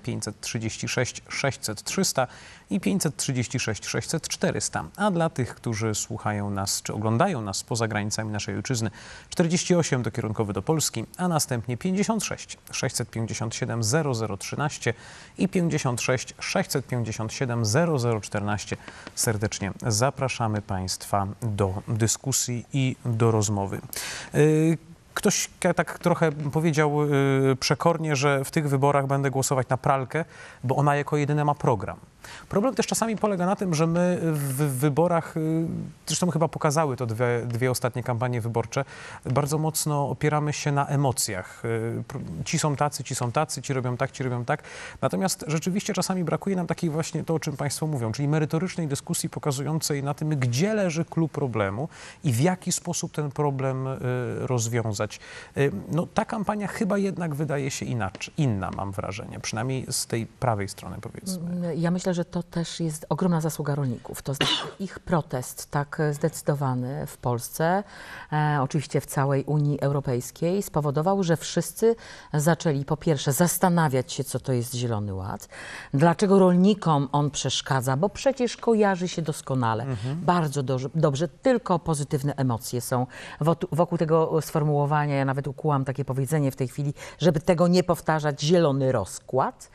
Speaker 1: 536 600 300 i 536 600 400. A dla tych, którzy słuchają nas czy oglądają nas poza granicami naszej ojczyzny 48 dokierunkowy do Polski, a następnie 56 657 0013 i 56 657 0014. Serdecznie zapraszamy Państwa do dyskusji i do rozmowy. Ktoś tak trochę powiedział przekornie, że w tych wyborach będę głosować na pralkę, bo ona jako jedyna ma program. Problem też czasami polega na tym, że my w wyborach, zresztą chyba pokazały to dwie ostatnie kampanie wyborcze, bardzo mocno opieramy się na emocjach. Ci są tacy, ci robią tak, ci robią tak. Natomiast rzeczywiście czasami brakuje nam takiej właśnie to, o czym Państwo mówią, czyli merytorycznej dyskusji pokazującej na tym, gdzie leży clou problemu i w jaki sposób ten problem rozwiązać. No, ta kampania chyba jednak wydaje się inna, mam wrażenie, przynajmniej z tej prawej strony, powiedzmy.
Speaker 2: Ja myślę, że to też jest ogromna zasługa rolników. To znaczy ich protest tak zdecydowany w Polsce, oczywiście w całej Unii Europejskiej, spowodował, że wszyscy zaczęli po pierwsze zastanawiać się, co to jest Zielony Ład, dlaczego rolnikom on przeszkadza, bo przecież kojarzy się doskonale, bardzo dobrze, tylko pozytywne emocje są wokół tego sformułowania. Ja nawet ukułam takie powiedzenie w tej chwili, żeby tego nie powtarzać, zielony rozkład.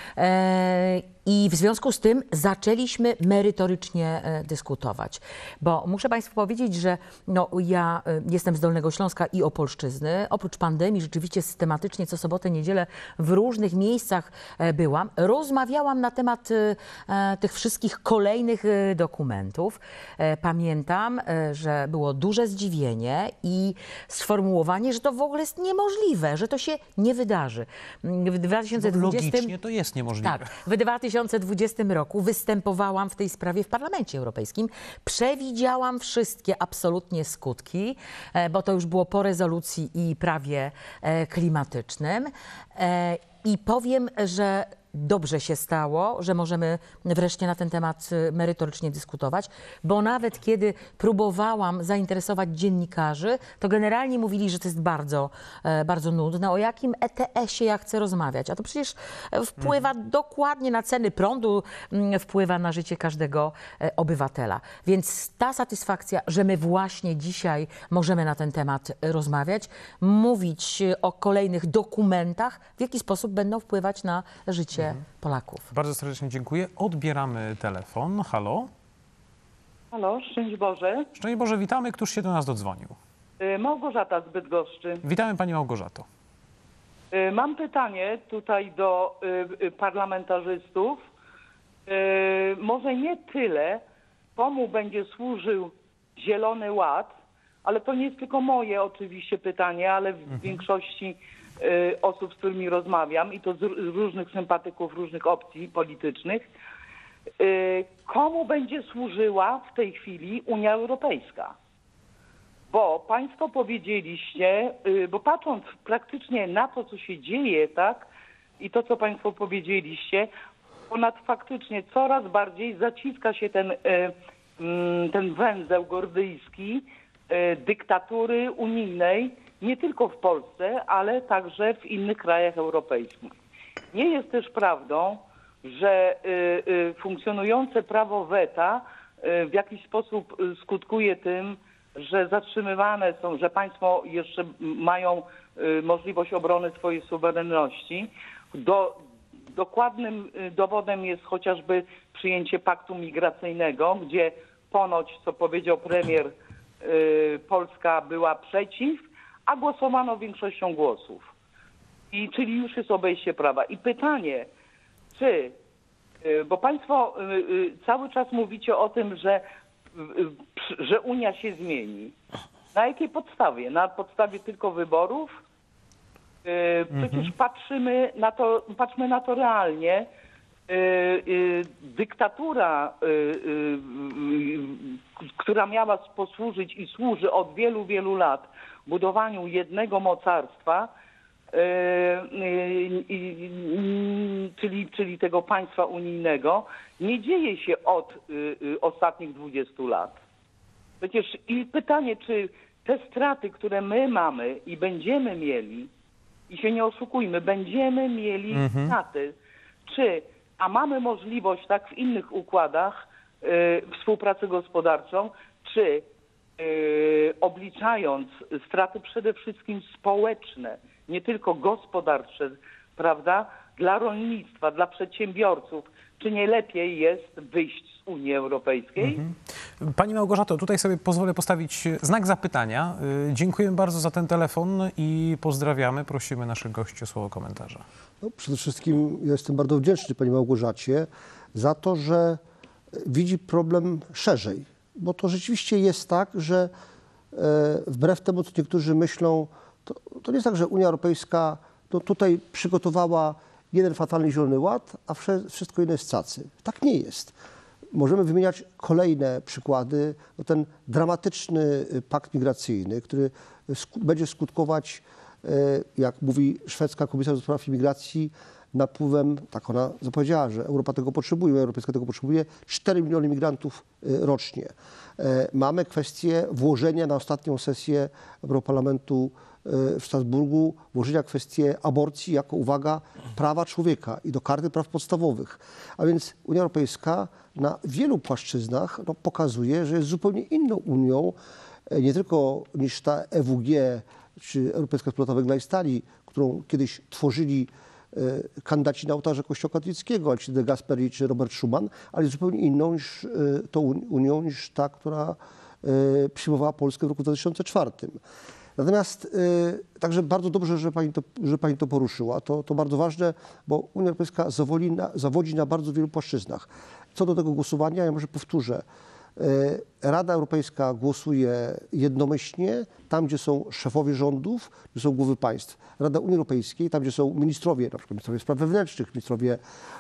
Speaker 2: I w związku z tym zaczęliśmy merytorycznie dyskutować. Bo muszę Państwu powiedzieć, że no, ja jestem z Dolnego Śląska i Opolszczyzny. Oprócz pandemii rzeczywiście systematycznie co sobotę, niedzielę w różnych miejscach byłam. Rozmawiałam na temat tych wszystkich kolejnych dokumentów. Pamiętam, że było duże zdziwienie i sformułowanie, że to w ogóle jest niemożliwe, że to się nie wydarzy. W 2020...
Speaker 1: Logicznie to jest niemożliwe.
Speaker 2: Tak, w 2020 roku występowałam w tej sprawie w Parlamencie Europejskim. Przewidziałam wszystkie absolutnie skutki, bo to już było po rezolucji i prawie klimatycznym. I powiem, że dobrze się stało, że możemy wreszcie na ten temat merytorycznie dyskutować, bo nawet kiedy próbowałam zainteresować dziennikarzy, to generalnie mówili, że to jest bardzo, bardzo nudne. O jakim ETS-ie ja chcę rozmawiać? A to przecież wpływa dokładnie na ceny prądu, wpływa na życie każdego obywatela. Więc ta satysfakcja, że my właśnie dzisiaj możemy na ten temat rozmawiać, mówić o kolejnych dokumentach, w jaki sposób będą wpływać na życie Polaków.
Speaker 1: Bardzo serdecznie dziękuję. Odbieramy telefon. Halo?
Speaker 5: Halo, szczęść Boże.
Speaker 1: Szczęść Boże, witamy. Któż się do nas dodzwonił?
Speaker 5: Małgorzata z Bydgoszczy.
Speaker 1: Witamy Pani Małgorzato.
Speaker 5: Mam pytanie tutaj do parlamentarzystów. Może nie tyle, komu będzie służył Zielony Ład, ale to nie jest tylko moje oczywiście pytanie, ale w większości osób, z którymi rozmawiam i to z różnych sympatyków, różnych opcji politycznych. Komu będzie służyła w tej chwili Unia Europejska? Bo Państwo powiedzieliście, bo patrząc praktycznie na to, co się dzieje, tak, i to, co Państwo powiedzieliście, ponad faktycznie coraz bardziej zaciska się ten węzeł gordyjski dyktatury unijnej, nie tylko w Polsce, ale także w innych krajach europejskich. Nie jest też prawdą, że funkcjonujące prawo weta w jakiś sposób skutkuje tym, że zatrzymywane są, że państwo jeszcze mają możliwość obrony swojej suwerenności. Dokładnym dowodem jest chociażby przyjęcie paktu migracyjnego, gdzie ponoć, co powiedział premier, Polska była przeciw, a głosowano większością głosów. Czyli już jest obejście prawa. I pytanie, czy, bo Państwo cały czas mówicie o tym, że Unia się zmieni. Na jakiej podstawie? Na podstawie tylko wyborów? Przecież patrzmy na to realnie. Dyktatura, która miała posłużyć i służy od wielu, wielu lat budowaniu jednego mocarstwa, czyli tego państwa unijnego, nie dzieje się od ostatnich 20 lat. Przecież i pytanie, czy te straty, które my mamy i będziemy mieli, i się nie oszukujmy, będziemy mieli straty, a mamy możliwość, tak w innych układach, współpracę gospodarczą, czy obliczając straty przede wszystkim społeczne, nie tylko gospodarcze, prawda, dla rolnictwa, dla przedsiębiorców, czy nie lepiej jest wyjść z Unii Europejskiej?
Speaker 1: Pani Małgorzato, tutaj sobie pozwolę postawić znak zapytania. Dziękuję bardzo za ten telefon i pozdrawiamy. Prosimy naszych gości o słowo komentarza.
Speaker 3: No, przede wszystkim ja jestem bardzo wdzięczny pani Małgorzacie za to, że widzi problem szerzej. Bo to rzeczywiście jest tak, że wbrew temu, co niektórzy myślą, to nie jest tak, że Unia Europejska tutaj przygotowała jeden fatalny Zielony Ład, a wszystko inne jest cacy. Tak nie jest. Możemy wymieniać kolejne przykłady. No, ten dramatyczny pakt migracyjny, który będzie skutkować, jak mówi szwedzka komisarz do spraw imigracji, napływem, tak ona zapowiedziała, że Europa tego potrzebuje, Unia Europejska tego potrzebuje, 4 miliony migrantów rocznie. Mamy kwestię włożenia na ostatnią sesję Europarlamentu w Strasburgu, włożenia kwestię aborcji jako, uwaga, prawa człowieka i do Karty Praw Podstawowych. A więc Unia Europejska na wielu płaszczyznach pokazuje, że jest zupełnie inną Unią, nie tylko niż ta EWG, czy Europejska Wspólnota Węgla i Stali, którą kiedyś tworzyli kandydaci na ołtarze Kościoła katolickiego, czy de Gasperi, czy Robert Schuman, ale jest zupełnie inną niż tą Unią, niż ta, która przyjmowała Polskę w roku 2004. Natomiast także bardzo dobrze, że pani to poruszyła. To bardzo ważne, bo Unia Europejska zawodzi na bardzo wielu płaszczyznach. Co do tego głosowania, ja może powtórzę. Rada Europejska głosuje jednomyślnie tam, gdzie są szefowie rządów, gdzie są głowy państw. Rada Unii Europejskiej, tam, gdzie są ministrowie, na przykład ministrowie spraw wewnętrznych, ministrowie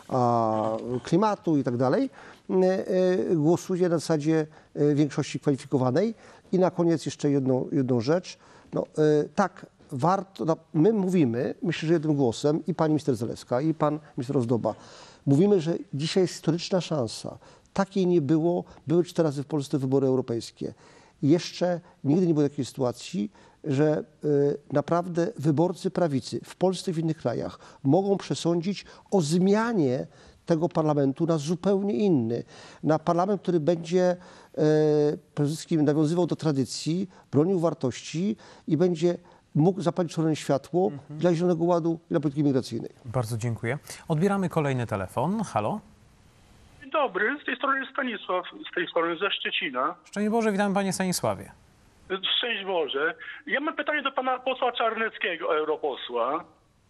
Speaker 3: klimatu i tak dalej, głosuje na zasadzie większości kwalifikowanej. I na koniec jeszcze jedną rzecz. No, tak, warto, my mówimy, myślę, że jednym głosem, i pani minister Zalewska, i pan minister Ozdoba, mówimy, że dzisiaj jest historyczna szansa. Takiej nie było. Były 4 razy w Polsce wybory europejskie. Jeszcze nigdy nie było takiej sytuacji, że naprawdę wyborcy prawicy w Polsce i w innych krajach mogą przesądzić o zmianie tego parlamentu na zupełnie inny. Na parlament, który będzie przede wszystkim nawiązywał do tradycji, bronił wartości i będzie mógł zapalić czerwone światło dla Zielonego Ładu i dla polityki migracyjnej.
Speaker 1: Bardzo dziękuję. Odbieramy kolejny telefon. Halo?
Speaker 6: Dzień dobry, z tej strony jest Stanisław, z tej strony ze Szczecina.
Speaker 1: Szczęść Boże, witamy panie Stanisławie.
Speaker 6: Szczęść Boże. Ja mam pytanie do pana posła Czarneckiego, europosła.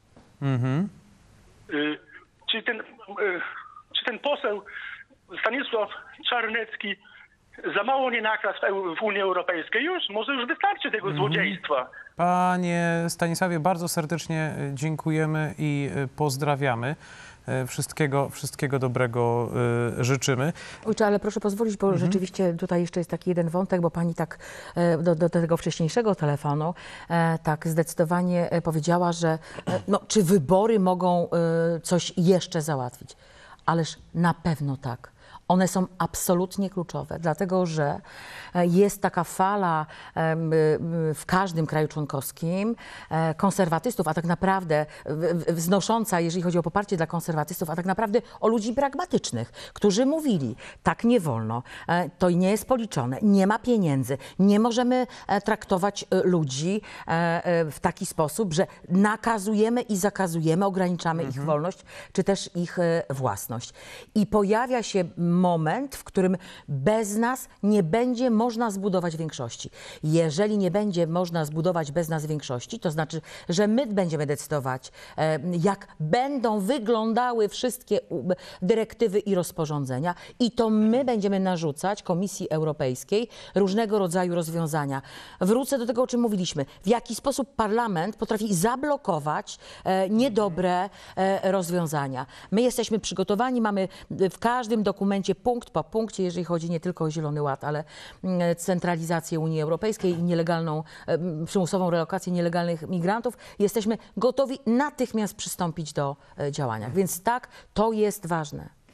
Speaker 6: Czy ten poseł Stanisław Czarnecki za mało nie nakradł w Unii Europejskiej? Może już wystarczy tego złodziejstwa.
Speaker 1: Panie Stanisławie, bardzo serdecznie dziękujemy i pozdrawiamy. Wszystkiego dobrego życzymy.
Speaker 2: Ojcze, ale proszę pozwolić, bo rzeczywiście tutaj jeszcze jest taki jeden wątek, bo pani tak do tego wcześniejszego telefonu tak zdecydowanie powiedziała, że no, czy wybory mogą coś jeszcze załatwić? Ależ na pewno tak. One są absolutnie kluczowe, dlatego że jest taka fala w każdym kraju członkowskim konserwatystów, a tak naprawdę wznosząca, jeżeli chodzi o poparcie dla konserwatystów, a tak naprawdę o ludzi pragmatycznych, którzy mówili, tak nie wolno, to nie jest policzone, nie ma pieniędzy, nie możemy traktować ludzi w taki sposób, że nakazujemy i zakazujemy, ograniczamy ich wolność, czy też ich własność. I pojawia się moment, w którym bez nas nie będzie można zbudować większości. Jeżeli nie będzie można zbudować bez nas większości, to znaczy, że my będziemy decydować, jak będą wyglądały wszystkie dyrektywy i rozporządzenia i to my będziemy narzucać Komisji Europejskiej różnego rodzaju rozwiązania. Wrócę do tego, o czym mówiliśmy. W jaki sposób Parlament potrafi zablokować niedobre rozwiązania. My jesteśmy przygotowani, mamy w każdym dokumencie punkt po punkcie, jeżeli chodzi nie tylko o Zielony Ład, ale centralizację Unii Europejskiej i nielegalną, przymusową relokację nielegalnych migrantów. Jesteśmy gotowi natychmiast przystąpić do działania. Więc tak, to jest ważne.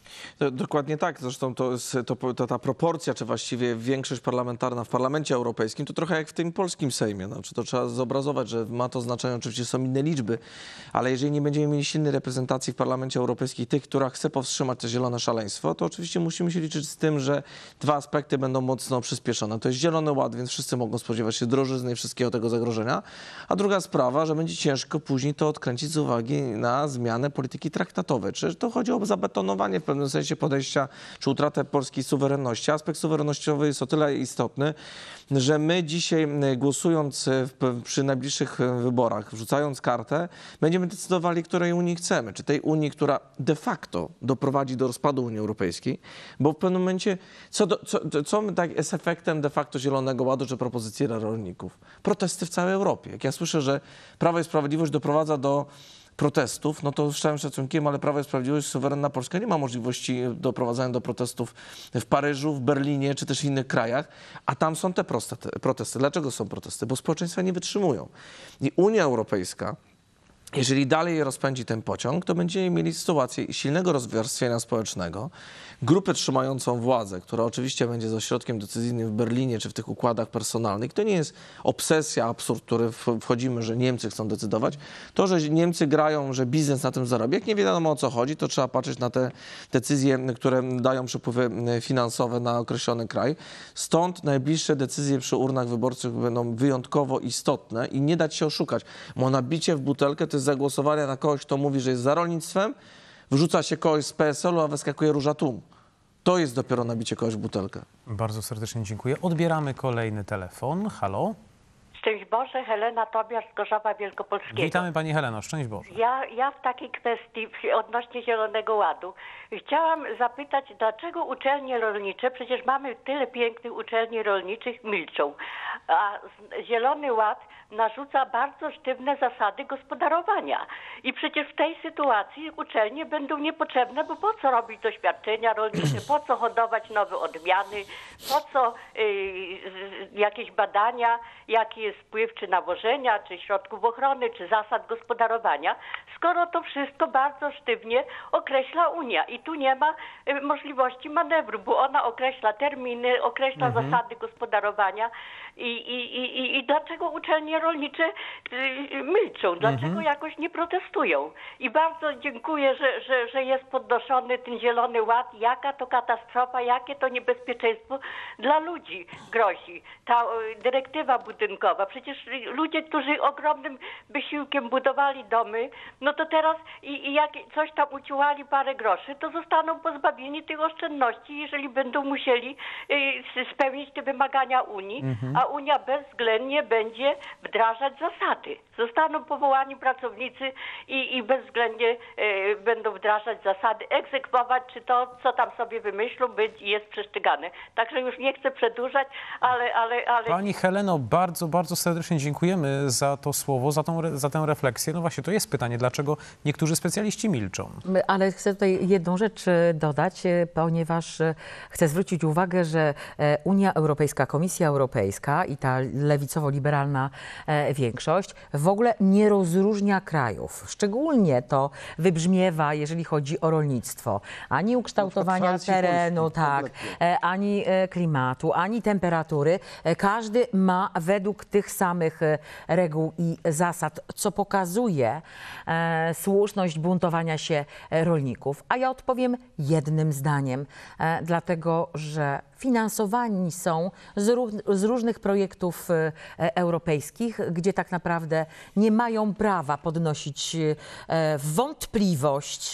Speaker 4: Dokładnie tak. Zresztą ta proporcja, czy właściwie większość parlamentarna w Parlamencie Europejskim, to trochę jak w tym polskim Sejmie. Znaczy, to trzeba zobrazować, że ma to znaczenie, oczywiście są inne liczby, ale jeżeli nie będziemy mieli silnej reprezentacji w Parlamencie Europejskim, tych, która chce powstrzymać to zielone szaleństwo, to oczywiście musimy się liczyć z tym, że dwa aspekty będą mocno przyspieszone. To jest Zielony Ład, więc wszyscy mogą spodziewać się drożyzny i wszystkiego tego zagrożenia. A druga sprawa, że będzie ciężko później to odkręcić z uwagi na zmianę polityki traktatowej. Czy to chodzi o zabetonowanie w pewnym sensie podejścia, czy utratę polskiej suwerenności. Aspekt suwerennościowy jest o tyle istotny, że my dzisiaj głosując przy najbliższych wyborach, wrzucając kartę, będziemy decydowali, której Unii chcemy. Czy tej Unii, która de facto doprowadzi do rozpadu Unii Europejskiej, bo w pewnym momencie, co jest efektem de facto Zielonego Ładu, czy propozycji dla rolników? Protesty w całej Europie. Jak ja słyszę, że Prawo i Sprawiedliwość doprowadza do protestów, no to z całym szacunkiem, ale Prawo i Sprawiedliwość, suwerenna Polska nie ma możliwości doprowadzania do protestów w Paryżu, w Berlinie czy też w innych krajach, a tam są te protesty. Dlaczego są protesty? Bo społeczeństwa nie wytrzymują. I Unia Europejska, jeżeli dalej rozpędzi ten pociąg, to będziemy mieli sytuację silnego rozwarstwienia społecznego, grupę trzymającą władzę, która oczywiście będzie z ośrodkiem decyzyjnym w Berlinie czy w tych układach personalnych. To nie jest obsesja, absurd, w który wchodzimy, że Niemcy chcą decydować. To, że Niemcy grają, że biznes na tym zarabia, jak nie wiadomo o co chodzi, to trzeba patrzeć na te decyzje, które dają przepływy finansowe na określony kraj. Stąd najbliższe decyzje przy urnach wyborczych będą wyjątkowo istotne i nie dać się oszukać. Bo nabicie w butelkę to jest zagłosowanie na kogoś, kto mówi, że jest za rolnictwem, wrzuca się kogoś z PSL-u, a wyskakuje Róża Thun. To jest dopiero nabicie kogoś w butelkę.
Speaker 1: Bardzo serdecznie dziękuję. Odbieramy kolejny telefon. Halo?
Speaker 7: Szczęść Boże, Helena Tobiasz z Gorzowa Wielkopolskiego.
Speaker 1: Witamy Pani Heleno, szczęść Boże.
Speaker 7: Ja w takiej kwestii odnośnie Zielonego Ładu chciałam zapytać, dlaczego uczelnie rolnicze, przecież mamy tyle pięknych uczelni rolniczych, milczą, a Zielony Ład narzuca bardzo sztywne zasady gospodarowania. I przecież w tej sytuacji uczelnie będą niepotrzebne, bo po co robić doświadczenia rolnicze, po co hodować nowe odmiany, po co jakieś badania, jaki jest wpływ czy nawożenia, czy środków ochrony, czy zasad gospodarowania, skoro to wszystko bardzo sztywnie określa Unia. I tu nie ma możliwości manewru, bo ona określa terminy, określa zasady gospodarowania. I dlaczego uczelnie rolnicze milczą? Dlaczego jakoś nie protestują? I bardzo dziękuję, że jest podnoszony ten Zielony Ład. Jaka to katastrofa, jakie to niebezpieczeństwo dla ludzi grozi. Ta dyrektywa budynkowa. Przecież ludzie, którzy ogromnym wysiłkiem budowali domy, no to teraz i jak coś tam uciułali parę groszy, to zostaną pozbawieni tych oszczędności, jeżeli będą musieli spełnić te wymagania Unii, a Unia bezwzględnie będzie wdrażać zasady. Zostaną powołani pracownicy i bezwzględnie będą wdrażać zasady, egzekwować, czy to, co tam sobie wymyślą, jest przestrzegane. Także już nie chcę przedłużać, ale...
Speaker 1: Pani Heleno, bardzo, bardzo serdecznie dziękujemy za to słowo, za tę refleksję. No właśnie, to jest pytanie, dlaczego niektórzy specjaliści milczą?
Speaker 2: Ale chcę tutaj jedną rzecz dodać, ponieważ chcę zwrócić uwagę, że Unia Europejska, Komisja Europejska i ta lewicowo-liberalna większość w ogóle nie rozróżnia krajów. Szczególnie to wybrzmiewa, jeżeli chodzi o rolnictwo. Ani ukształtowania terenu, ani klimatu, ani temperatury. Każdy ma według tych samych reguł i zasad, co pokazuje słuszność buntowania się rolników. A ja odpowiem jednym zdaniem, dlatego że finansowani są z różnych projektów europejskich, gdzie tak naprawdę nie mają prawa podnosić w wątpliwość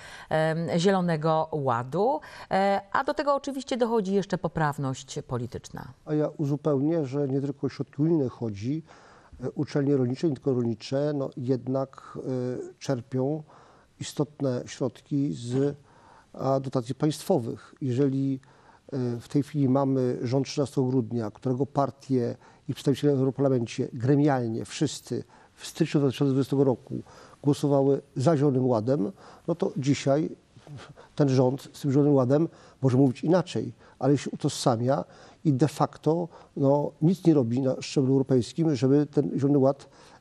Speaker 2: Zielonego Ładu, a do tego oczywiście dochodzi jeszcze poprawność polityczna.
Speaker 3: A ja uzupełnię, że nie tylko o środki unijne chodzi. Uczelnie rolnicze, nie tylko rolnicze, no jednak czerpią istotne środki z dotacji państwowych. Jeżeli w tej chwili mamy rząd 13 grudnia, którego partie i przedstawiciele w Europarlamencie gremialnie wszyscy w styczniu 2020 roku głosowały za Zielonym Ładem, no to dzisiaj ten rząd z tym Zielonym Ładem może mówić inaczej, ale się utożsamia i de facto nic nie robi na szczeblu europejskim, żeby ten Zielony Ład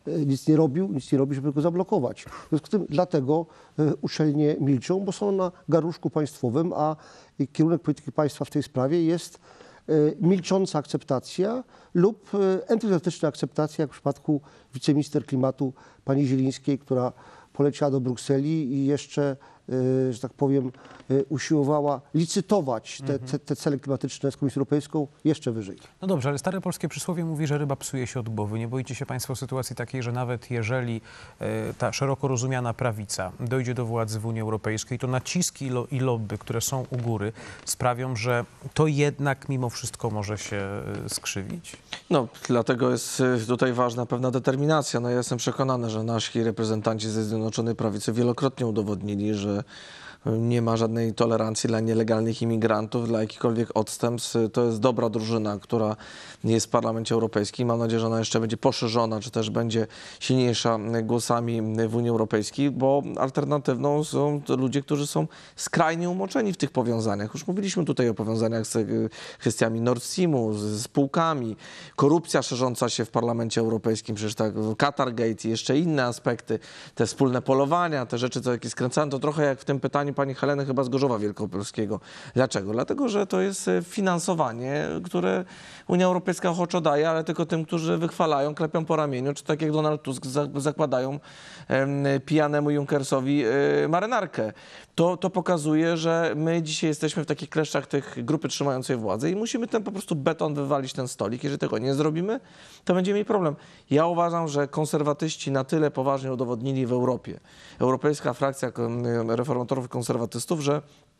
Speaker 3: nic nie robi, żeby go zablokować. W związku z tym dlatego uczelnie milczą, bo są na garnuszku państwowym, a kierunek polityki państwa w tej sprawie jest milcząca akceptacja lub entuzjastyczna akceptacja, jak w przypadku wiceminister klimatu pani Zielińskiej, która poleciała do Brukseli i jeszcze, że tak powiem, usiłowała licytować te cele klimatyczne z Komisją Europejską jeszcze wyżej.
Speaker 1: No dobrze, ale stare polskie przysłowie mówi, że ryba psuje się od głowy. Nie boicie się państwo sytuacji takiej, że nawet jeżeli ta szeroko rozumiana prawica dojdzie do władzy w Unii Europejskiej, to naciski i lobby, które są u góry, sprawią, że to jednak mimo wszystko może się skrzywić?
Speaker 4: No, dlatego jest tutaj ważna pewna determinacja. No, ja jestem przekonany, że nasi reprezentanci ze Zjednoczonej Prawicy wielokrotnie udowodnili, że nie ma żadnej tolerancji dla nielegalnych imigrantów, dla jakichkolwiek odstępstw. To jest dobra drużyna, która jest w Parlamencie Europejskim. Mam nadzieję, że ona jeszcze będzie poszerzona, czy też będzie silniejsza głosami w Unii Europejskiej, bo alternatywną są to ludzie, którzy są skrajnie umoczeni w tych powiązaniach. Już mówiliśmy tutaj o powiązaniach z kwestiami Nord Streamu, z spółkami, korupcja szerząca się w Parlamencie Europejskim, przecież tak Qatargate i jeszcze inne aspekty, te wspólne polowania, te rzeczy, co jakieś skręcają, to trochę jak w tym pytaniu pani Heleny chyba z Gorzowa Wielkopolskiego. Dlaczego? Dlatego, że to jest finansowanie, które Unia Europejska ochoczo daje, ale tylko tym, którzy wychwalają, klepią po ramieniu, czy tak jak Donald Tusk zakładają pijanemu Junckersowi marynarkę. To pokazuje, że my dzisiaj jesteśmy w takich kleszczach tych grupy trzymającej władzę i musimy ten po prostu beton wywalić, ten stolik. Jeżeli tego nie zrobimy, to będziemy mieli problem. Ja uważam, że konserwatyści na tyle poważnie udowodnili w Europie, europejska frakcja reformatorów i konserwatystów, że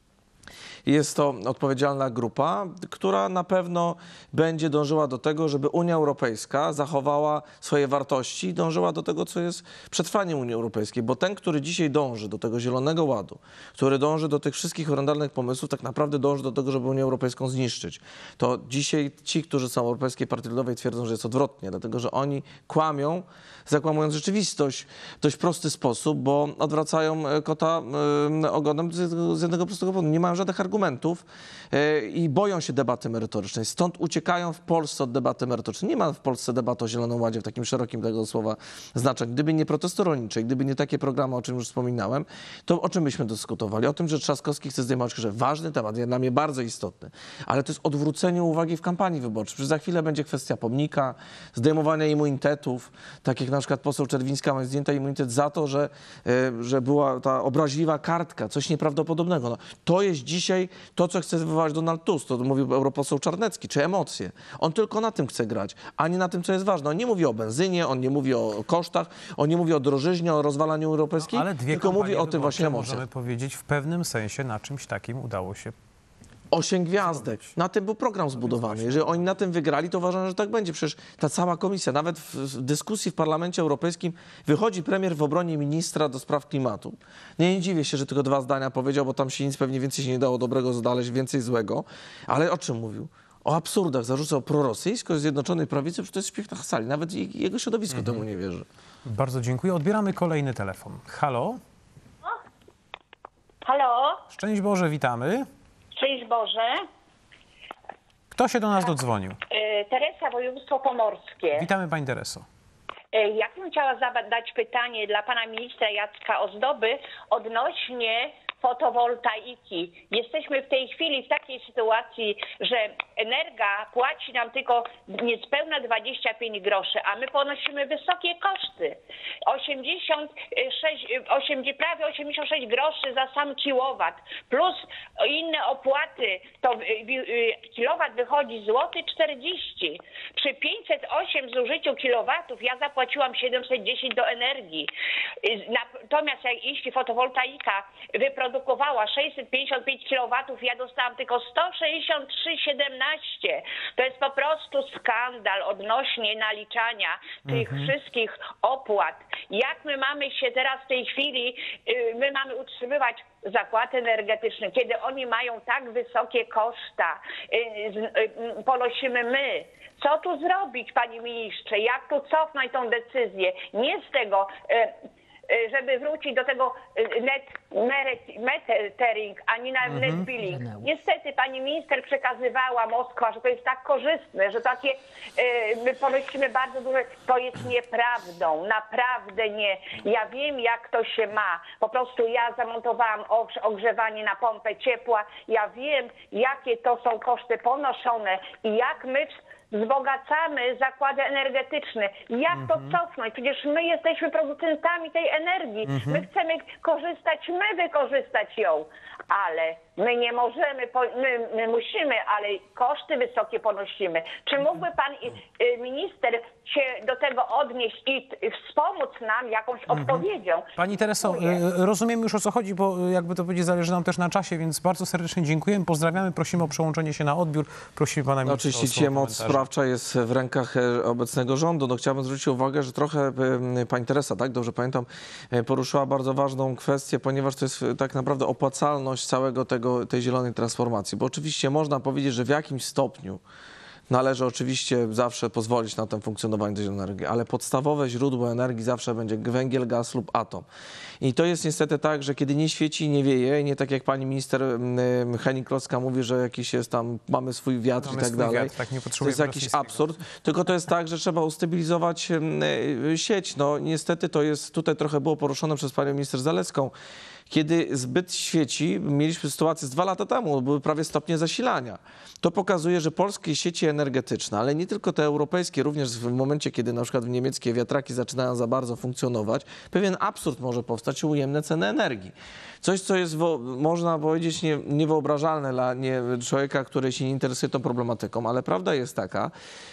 Speaker 4: jest to odpowiedzialna grupa, która na pewno będzie dążyła do tego, żeby Unia Europejska zachowała swoje wartości i dążyła do tego, co jest przetrwaniem Unii Europejskiej. Bo ten, który dzisiaj dąży do tego Zielonego Ładu, który dąży do tych wszystkich horrendalnych pomysłów, tak naprawdę dąży do tego, żeby Unię Europejską zniszczyć. To dzisiaj ci, którzy są w Europejskiej Partii Ludowej, twierdzą, że jest odwrotnie, dlatego że oni kłamią, zakłamując rzeczywistość w dość prosty sposób, bo odwracają kota ogonem z jednego prostego powodu. Nie mają żadnych argumentów i boją się debaty merytorycznej. Stąd uciekają w Polsce od debaty merytorycznej. Nie ma w Polsce debaty o Zielonym Ładzie w takim szerokim tego słowa znaczeniu. Gdyby nie protesty rolnicze, gdyby nie takie programy, o czym już wspominałem, to o czym byśmy dyskutowali? O tym, że Trzaskowski chce zdejmować krzyże. Ważny temat, dla mnie bardzo istotny. Ale to jest odwrócenie uwagi w kampanii wyborczej. Przecież za chwilę będzie kwestia pomnika, zdejmowania immunitetów. Tak jak na przykład poseł Czerwińska ma zdjęta immunitet za to, że była ta obraźliwa kartka, coś nieprawdopodobnego. No, to jest dzisiaj to, co chce wywołać Donald Tusk, to mówił europoseł Czarnecki, czy emocje. On tylko na tym chce grać, a nie na tym, co jest ważne. On nie mówi o benzynie, on nie mówi o kosztach, on nie mówi o drożyźnie, o rozwalaniu europejskiej, tylko mówi o tym właśnie emocjach.
Speaker 1: Możemy powiedzieć w pewnym sensie na czymś takim udało się
Speaker 4: 8 gwiazdek. Na tym był program zbudowany. Jeżeli oni na tym wygrali, to uważam, że tak będzie. Przecież ta cała komisja, nawet w dyskusji w Parlamencie Europejskim wychodzi premier w obronie ministra do spraw klimatu. Nie dziwię się, że tylko 2 zdania powiedział, bo tam się nic pewnie więcej się nie dało dobrego znaleźć, więcej złego. Ale o czym mówił? O absurdach. Zarzucał prorosyjsko Zjednoczonej Prawicy, przecież to jest śpiew na sali. Nawet jego środowisko temu nie wierzy.
Speaker 1: Bardzo dziękuję. Odbieramy kolejny telefon. Halo?
Speaker 8: Halo?
Speaker 1: Szczęść Boże, witamy.
Speaker 8: Szczęść Boże.
Speaker 1: Kto się do nas dodzwonił?
Speaker 8: Teresa, województwo pomorskie.
Speaker 1: Witamy pani Tereso.
Speaker 8: Ja bym chciała zadać pytanie dla pana ministra Jacka Ozdoby odnośnie fotowoltaiki. Jesteśmy w tej chwili w takiej sytuacji, że Energa płaci nam tylko niespełna 25 groszy, a my ponosimy wysokie koszty. Prawie 86 groszy za sam kilowat, plus inne opłaty, to kilowat wychodzi złoty 40. Przy 508 zużyciu kilowatów ja zapłaciłam 710 do Energii. Natomiast jeśli fotowoltaika wyprodukowała 655 kW, ja dostałam tylko 163,17. To jest po prostu skandal odnośnie naliczania tych wszystkich opłat. Jak my mamy się teraz w tej chwili, my mamy utrzymywać zakład energetyczny, kiedy oni mają tak wysokie koszta, ponosimy my. Co tu zrobić, panie ministrze? Jak tu cofnąć tą decyzję? Nie z tego żeby wrócić do tego metering, a nie na net billing. Niestety pani minister przekazywała Moskwa, że to jest tak korzystne, że takie my ponosimy bardzo duże. To jest nieprawdą, naprawdę nie. Ja wiem, jak to się ma. Po prostu ja zamontowałam ogrzewanie na pompę ciepła. Ja wiem, jakie to są koszty ponoszone i jak my wzbogacamy zakłady energetyczne. Jak to cofnąć? Przecież my jesteśmy producentami tej energii. My chcemy korzystać, my wykorzystać ją. Ale my nie możemy, my musimy, ale koszty wysokie ponosimy. Czy mógłby pan minister się do tego odnieść i wspomóc nam jakąś odpowiedzią?
Speaker 1: Pani Tereso, rozumiem już, o co chodzi, bo jakby to powiedzieć, zależy nam też na czasie, więc bardzo serdecznie dziękujemy, pozdrawiamy, prosimy o przełączenie się na odbiór. Prosimy pana ministra.
Speaker 4: Oczywiście dzisiaj moc sprawcza jest w rękach obecnego rządu. No, chciałbym zwrócić uwagę, że trochę pani Teresa, tak dobrze pamiętam, poruszyła bardzo ważną kwestię, ponieważ to jest tak naprawdę opłacalność całego tej zielonej transformacji. Bo oczywiście można powiedzieć, że w jakimś stopniu należy oczywiście zawsze pozwolić na to funkcjonowanie tej energii, ale podstawowe źródło energii zawsze będzie węgiel, gaz lub atom. I to jest niestety tak, że kiedy nie świeci, nie wieje, nie tak jak pani minister Hennig-Kloska mówi, że jakiś jest tam, mamy swój wiatr i tak dalej.
Speaker 1: Tak, nie
Speaker 4: to jest jakiś absurd. Tylko to jest tak, że trzeba ustabilizować sieć. No niestety to jest, tutaj trochę było poruszone przez panią minister Zalewską. Kiedy zbyt świeci, mieliśmy sytuację z 2 lata temu, były prawie stopnie zasilania. To pokazuje, że polskie sieci energetyczne, ale nie tylko te europejskie, również w momencie, kiedy na przykład niemieckie wiatraki zaczynają za bardzo funkcjonować, pewien absurd może powstać, ujemne ceny energii. Coś, co jest, można powiedzieć, niewyobrażalne dla człowieka, który się nie interesuje tą problematyką, ale prawda jest taka,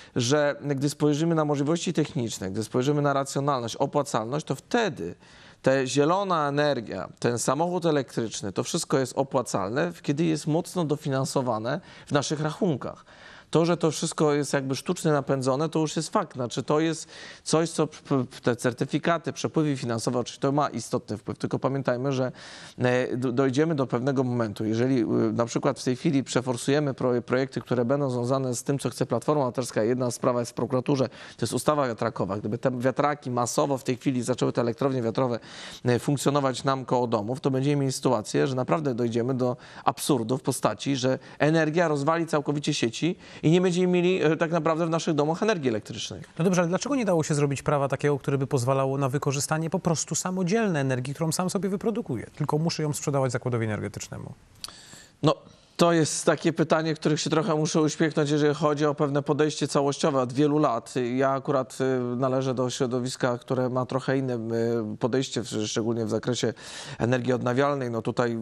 Speaker 4: że gdy spojrzymy na możliwości techniczne, gdy spojrzymy na racjonalność, opłacalność, to wtedy ta zielona energia, ten samochód elektryczny, to wszystko jest opłacalne, kiedy jest mocno dofinansowane w naszych rachunkach. To, że to wszystko jest jakby sztucznie napędzone, to już jest fakt. Znaczy, to jest coś, co te certyfikaty, przepływy finansowe, oczywiście to ma istotny wpływ. Tylko pamiętajmy, że dojdziemy do pewnego momentu. Jeżeli na przykład w tej chwili przeforsujemy projekty, które będą związane z tym, co chce Platforma Obywatelska, jedna sprawa jest w prokuraturze, to jest ustawa wiatrakowa. Gdyby te wiatraki masowo w tej chwili zaczęły te elektrownie wiatrowe funkcjonować nam koło domów, to będziemy mieli sytuację, że naprawdę dojdziemy do absurdu w postaci, że energia rozwali całkowicie sieci i nie będziemy mieli tak naprawdę w naszych domach energii elektrycznej.
Speaker 1: No dobrze, ale dlaczego nie dało się zrobić prawa takiego, które by pozwalało na wykorzystanie po prostu samodzielnej energii, którą sam sobie wyprodukuję, tylko muszę ją sprzedawać zakładowi energetycznemu?
Speaker 4: No, to jest takie pytanie, których się trochę muszę uśmiechnąć, jeżeli chodzi o pewne podejście całościowe od wielu lat. Ja akurat należę do środowiska, które ma trochę inne podejście, szczególnie w zakresie energii odnawialnej. No tutaj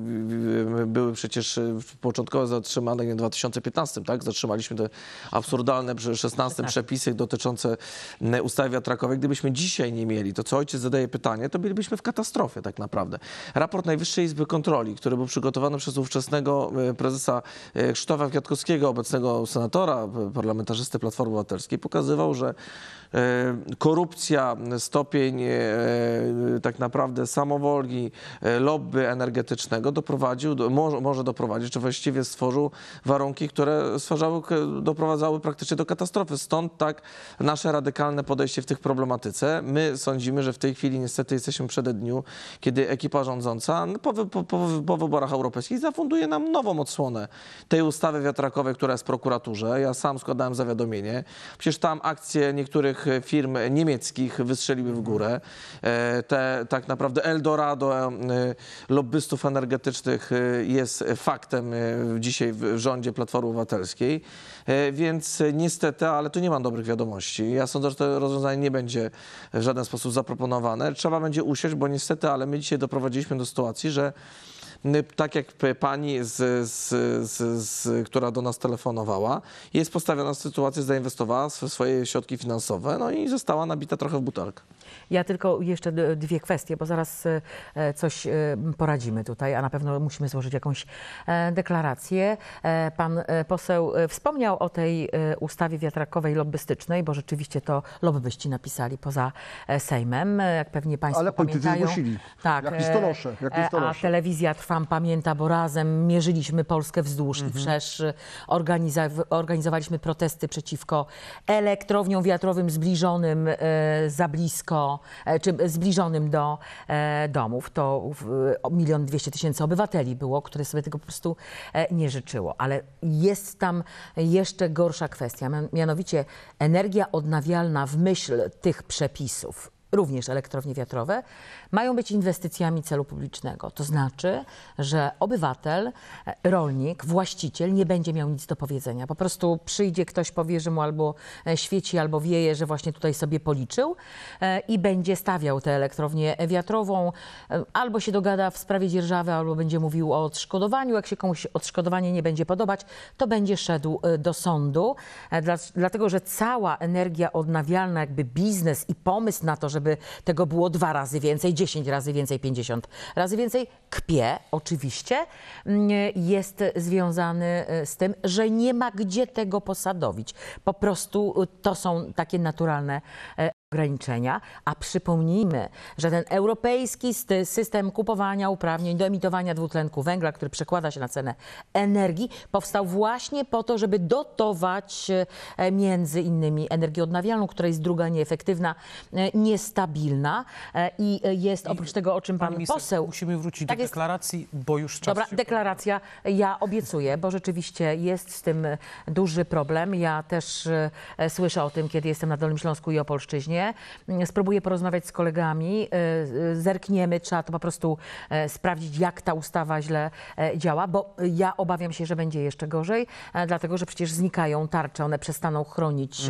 Speaker 4: były przecież początkowo zatrzymane w 2015, tak? Zatrzymaliśmy te absurdalne 16 przepisy dotyczące ustawy wiatrakowej. Gdybyśmy dzisiaj nie mieli, to co ojciec zadaje pytanie, to bylibyśmy w katastrofie tak naprawdę. Raport Najwyższej Izby Kontroli, który był przygotowany przez ówczesnego prezesa Krzysztofa Kwiatkowskiego, obecnego senatora, parlamentarzysty Platformy Obywatelskiej, pokazywał, że korupcja, stopień tak naprawdę samowoli, lobby energetycznego może doprowadzić, czy właściwie stworzył warunki, które doprowadzały praktycznie do katastrofy. Stąd tak nasze radykalne podejście w tych problematyce. My sądzimy, że w tej chwili niestety jesteśmy przed dniu, kiedy ekipa rządząca po wyborach europejskich zafunduje nam nową odsłonę tej ustawy wiatrakowej, która jest w prokuraturze. Ja sam składałem zawiadomienie. Przecież tam akcje niektórych firm niemieckich wystrzeliły w górę. Tak naprawdę Eldorado lobbystów energetycznych jest faktem dzisiaj w rządzie Platformy Obywatelskiej. Więc niestety, ale tu nie mam dobrych wiadomości. Ja sądzę, że to rozwiązanie nie będzie w żaden sposób zaproponowane. Trzeba będzie usiąść, bo niestety, ale my dzisiaj doprowadziliśmy do sytuacji, że tak jak pani, która do nas telefonowała, jest postawiona w sytuacji, zainwestowała swoje środki finansowe, no i została nabita trochę w butelkę.
Speaker 2: Ja tylko jeszcze 2 kwestie, bo zaraz coś poradzimy tutaj, a na pewno musimy złożyć jakąś deklarację. Pan poseł wspomniał o tej ustawie wiatrakowej lobbystycznej, bo rzeczywiście to lobbyści napisali poza Sejmem, jak pewnie państwo
Speaker 3: ale politycy
Speaker 2: pamiętają.
Speaker 3: zgłosili,
Speaker 2: tak,
Speaker 3: jak listonosze.
Speaker 2: A telewizja Trwała pan pamięta, bo razem mierzyliśmy Polskę wzdłuż i wszerz. Organizowaliśmy protesty przeciwko elektrowniom wiatrowym zbliżonym za blisko, czy zbliżonym do domów. To 1 200 000 obywateli było, które sobie tego po prostu nie życzyło. Ale jest tam jeszcze gorsza kwestia, mianowicie energia odnawialna w myśl tych przepisów, również elektrownie wiatrowe, mają być inwestycjami celu publicznego. To znaczy, że obywatel, rolnik, właściciel nie będzie miał nic do powiedzenia. Po prostu przyjdzie ktoś, powie, że mu albo świeci, albo wieje, że właśnie tutaj sobie policzył i będzie stawiał tę elektrownię wiatrową. Albo się dogada w sprawie dzierżawy, albo będzie mówił o odszkodowaniu. Jak się komuś odszkodowanie nie będzie podobać, to będzie szedł do sądu. Dlatego, że cała energia odnawialna, jakby biznes i pomysł na to, żeby tego było 2 razy więcej, 10 razy więcej, 50 razy więcej, kpie oczywiście, jest związany z tym, że nie ma gdzie tego posadowić. Po prostu to są takie naturalne ograniczenia, a przypomnijmy, że ten europejski system kupowania uprawnień do emitowania dwutlenku węgla, który przekłada się na cenę energii, powstał właśnie po to, żeby dotować między innymi energię odnawialną, która jest druga nieefektywna, niestabilna i jest oprócz tego, o czym pan poseł...
Speaker 1: Musimy wrócić do deklaracji, bo już czas.
Speaker 2: Dobra, deklaracja. Ja obiecuję, bo rzeczywiście jest z tym duży problem. Ja też słyszę o tym, kiedy jestem na Dolnym Śląsku i Opolszczyźnie. Spróbuję porozmawiać z kolegami, zerkniemy, trzeba to po prostu sprawdzić, jak ta ustawa źle działa, bo ja obawiam się, że będzie jeszcze gorzej, dlatego że przecież znikają tarcze, one przestaną chronić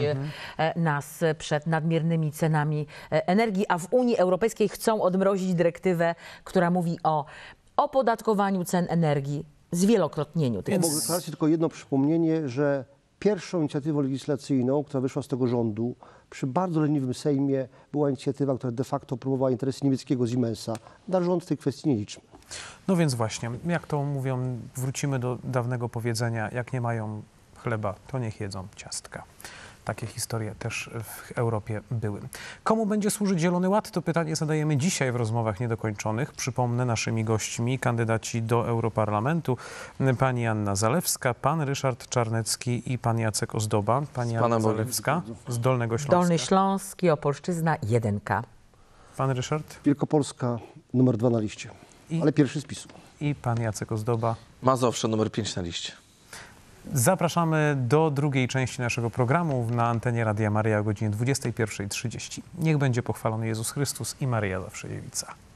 Speaker 2: nas przed nadmiernymi cenami energii, a w Unii Europejskiej chcą odmrozić dyrektywę, która mówi o opodatkowaniu cen energii, zwielokrotnieniu tych.
Speaker 3: W deklaracji tylko jedno przypomnienie, że pierwszą inicjatywą legislacyjną, która wyszła z tego rządu, przy bardzo leniwym Sejmie, była inicjatywa, która de facto promowała interesy niemieckiego Siemensa. Na rząd w tej kwestii nie liczmy.
Speaker 1: No więc właśnie, jak to mówią, wrócimy do dawnego powiedzenia, jak nie mają chleba, to niech jedzą ciastka. Takie historie też w Europie były. Komu będzie służyć Zielony Ład? To pytanie zadajemy dzisiaj w rozmowach niedokończonych. Przypomnę, naszymi gośćmi kandydaci do Europarlamentu, pani Anna Zalewska, pan Ryszard Czarnecki i pan Jacek Ozdoba. Pani Anna Zalewska z Dolnego Śląska.
Speaker 2: Dolny Śląsk i Opolszczyzna 1.
Speaker 1: Pan Ryszard?
Speaker 3: Wielkopolska numer 2 na liście, ale pierwszy z PiS-u.
Speaker 1: I pan Jacek Ozdoba.
Speaker 4: Mazowsze numer 5 na liście.
Speaker 1: Zapraszamy do drugiej części naszego programu na antenie Radia Maryja o godzinie 21:30. Niech będzie pochwalony Jezus Chrystus i Maryja zawsze Dziewica.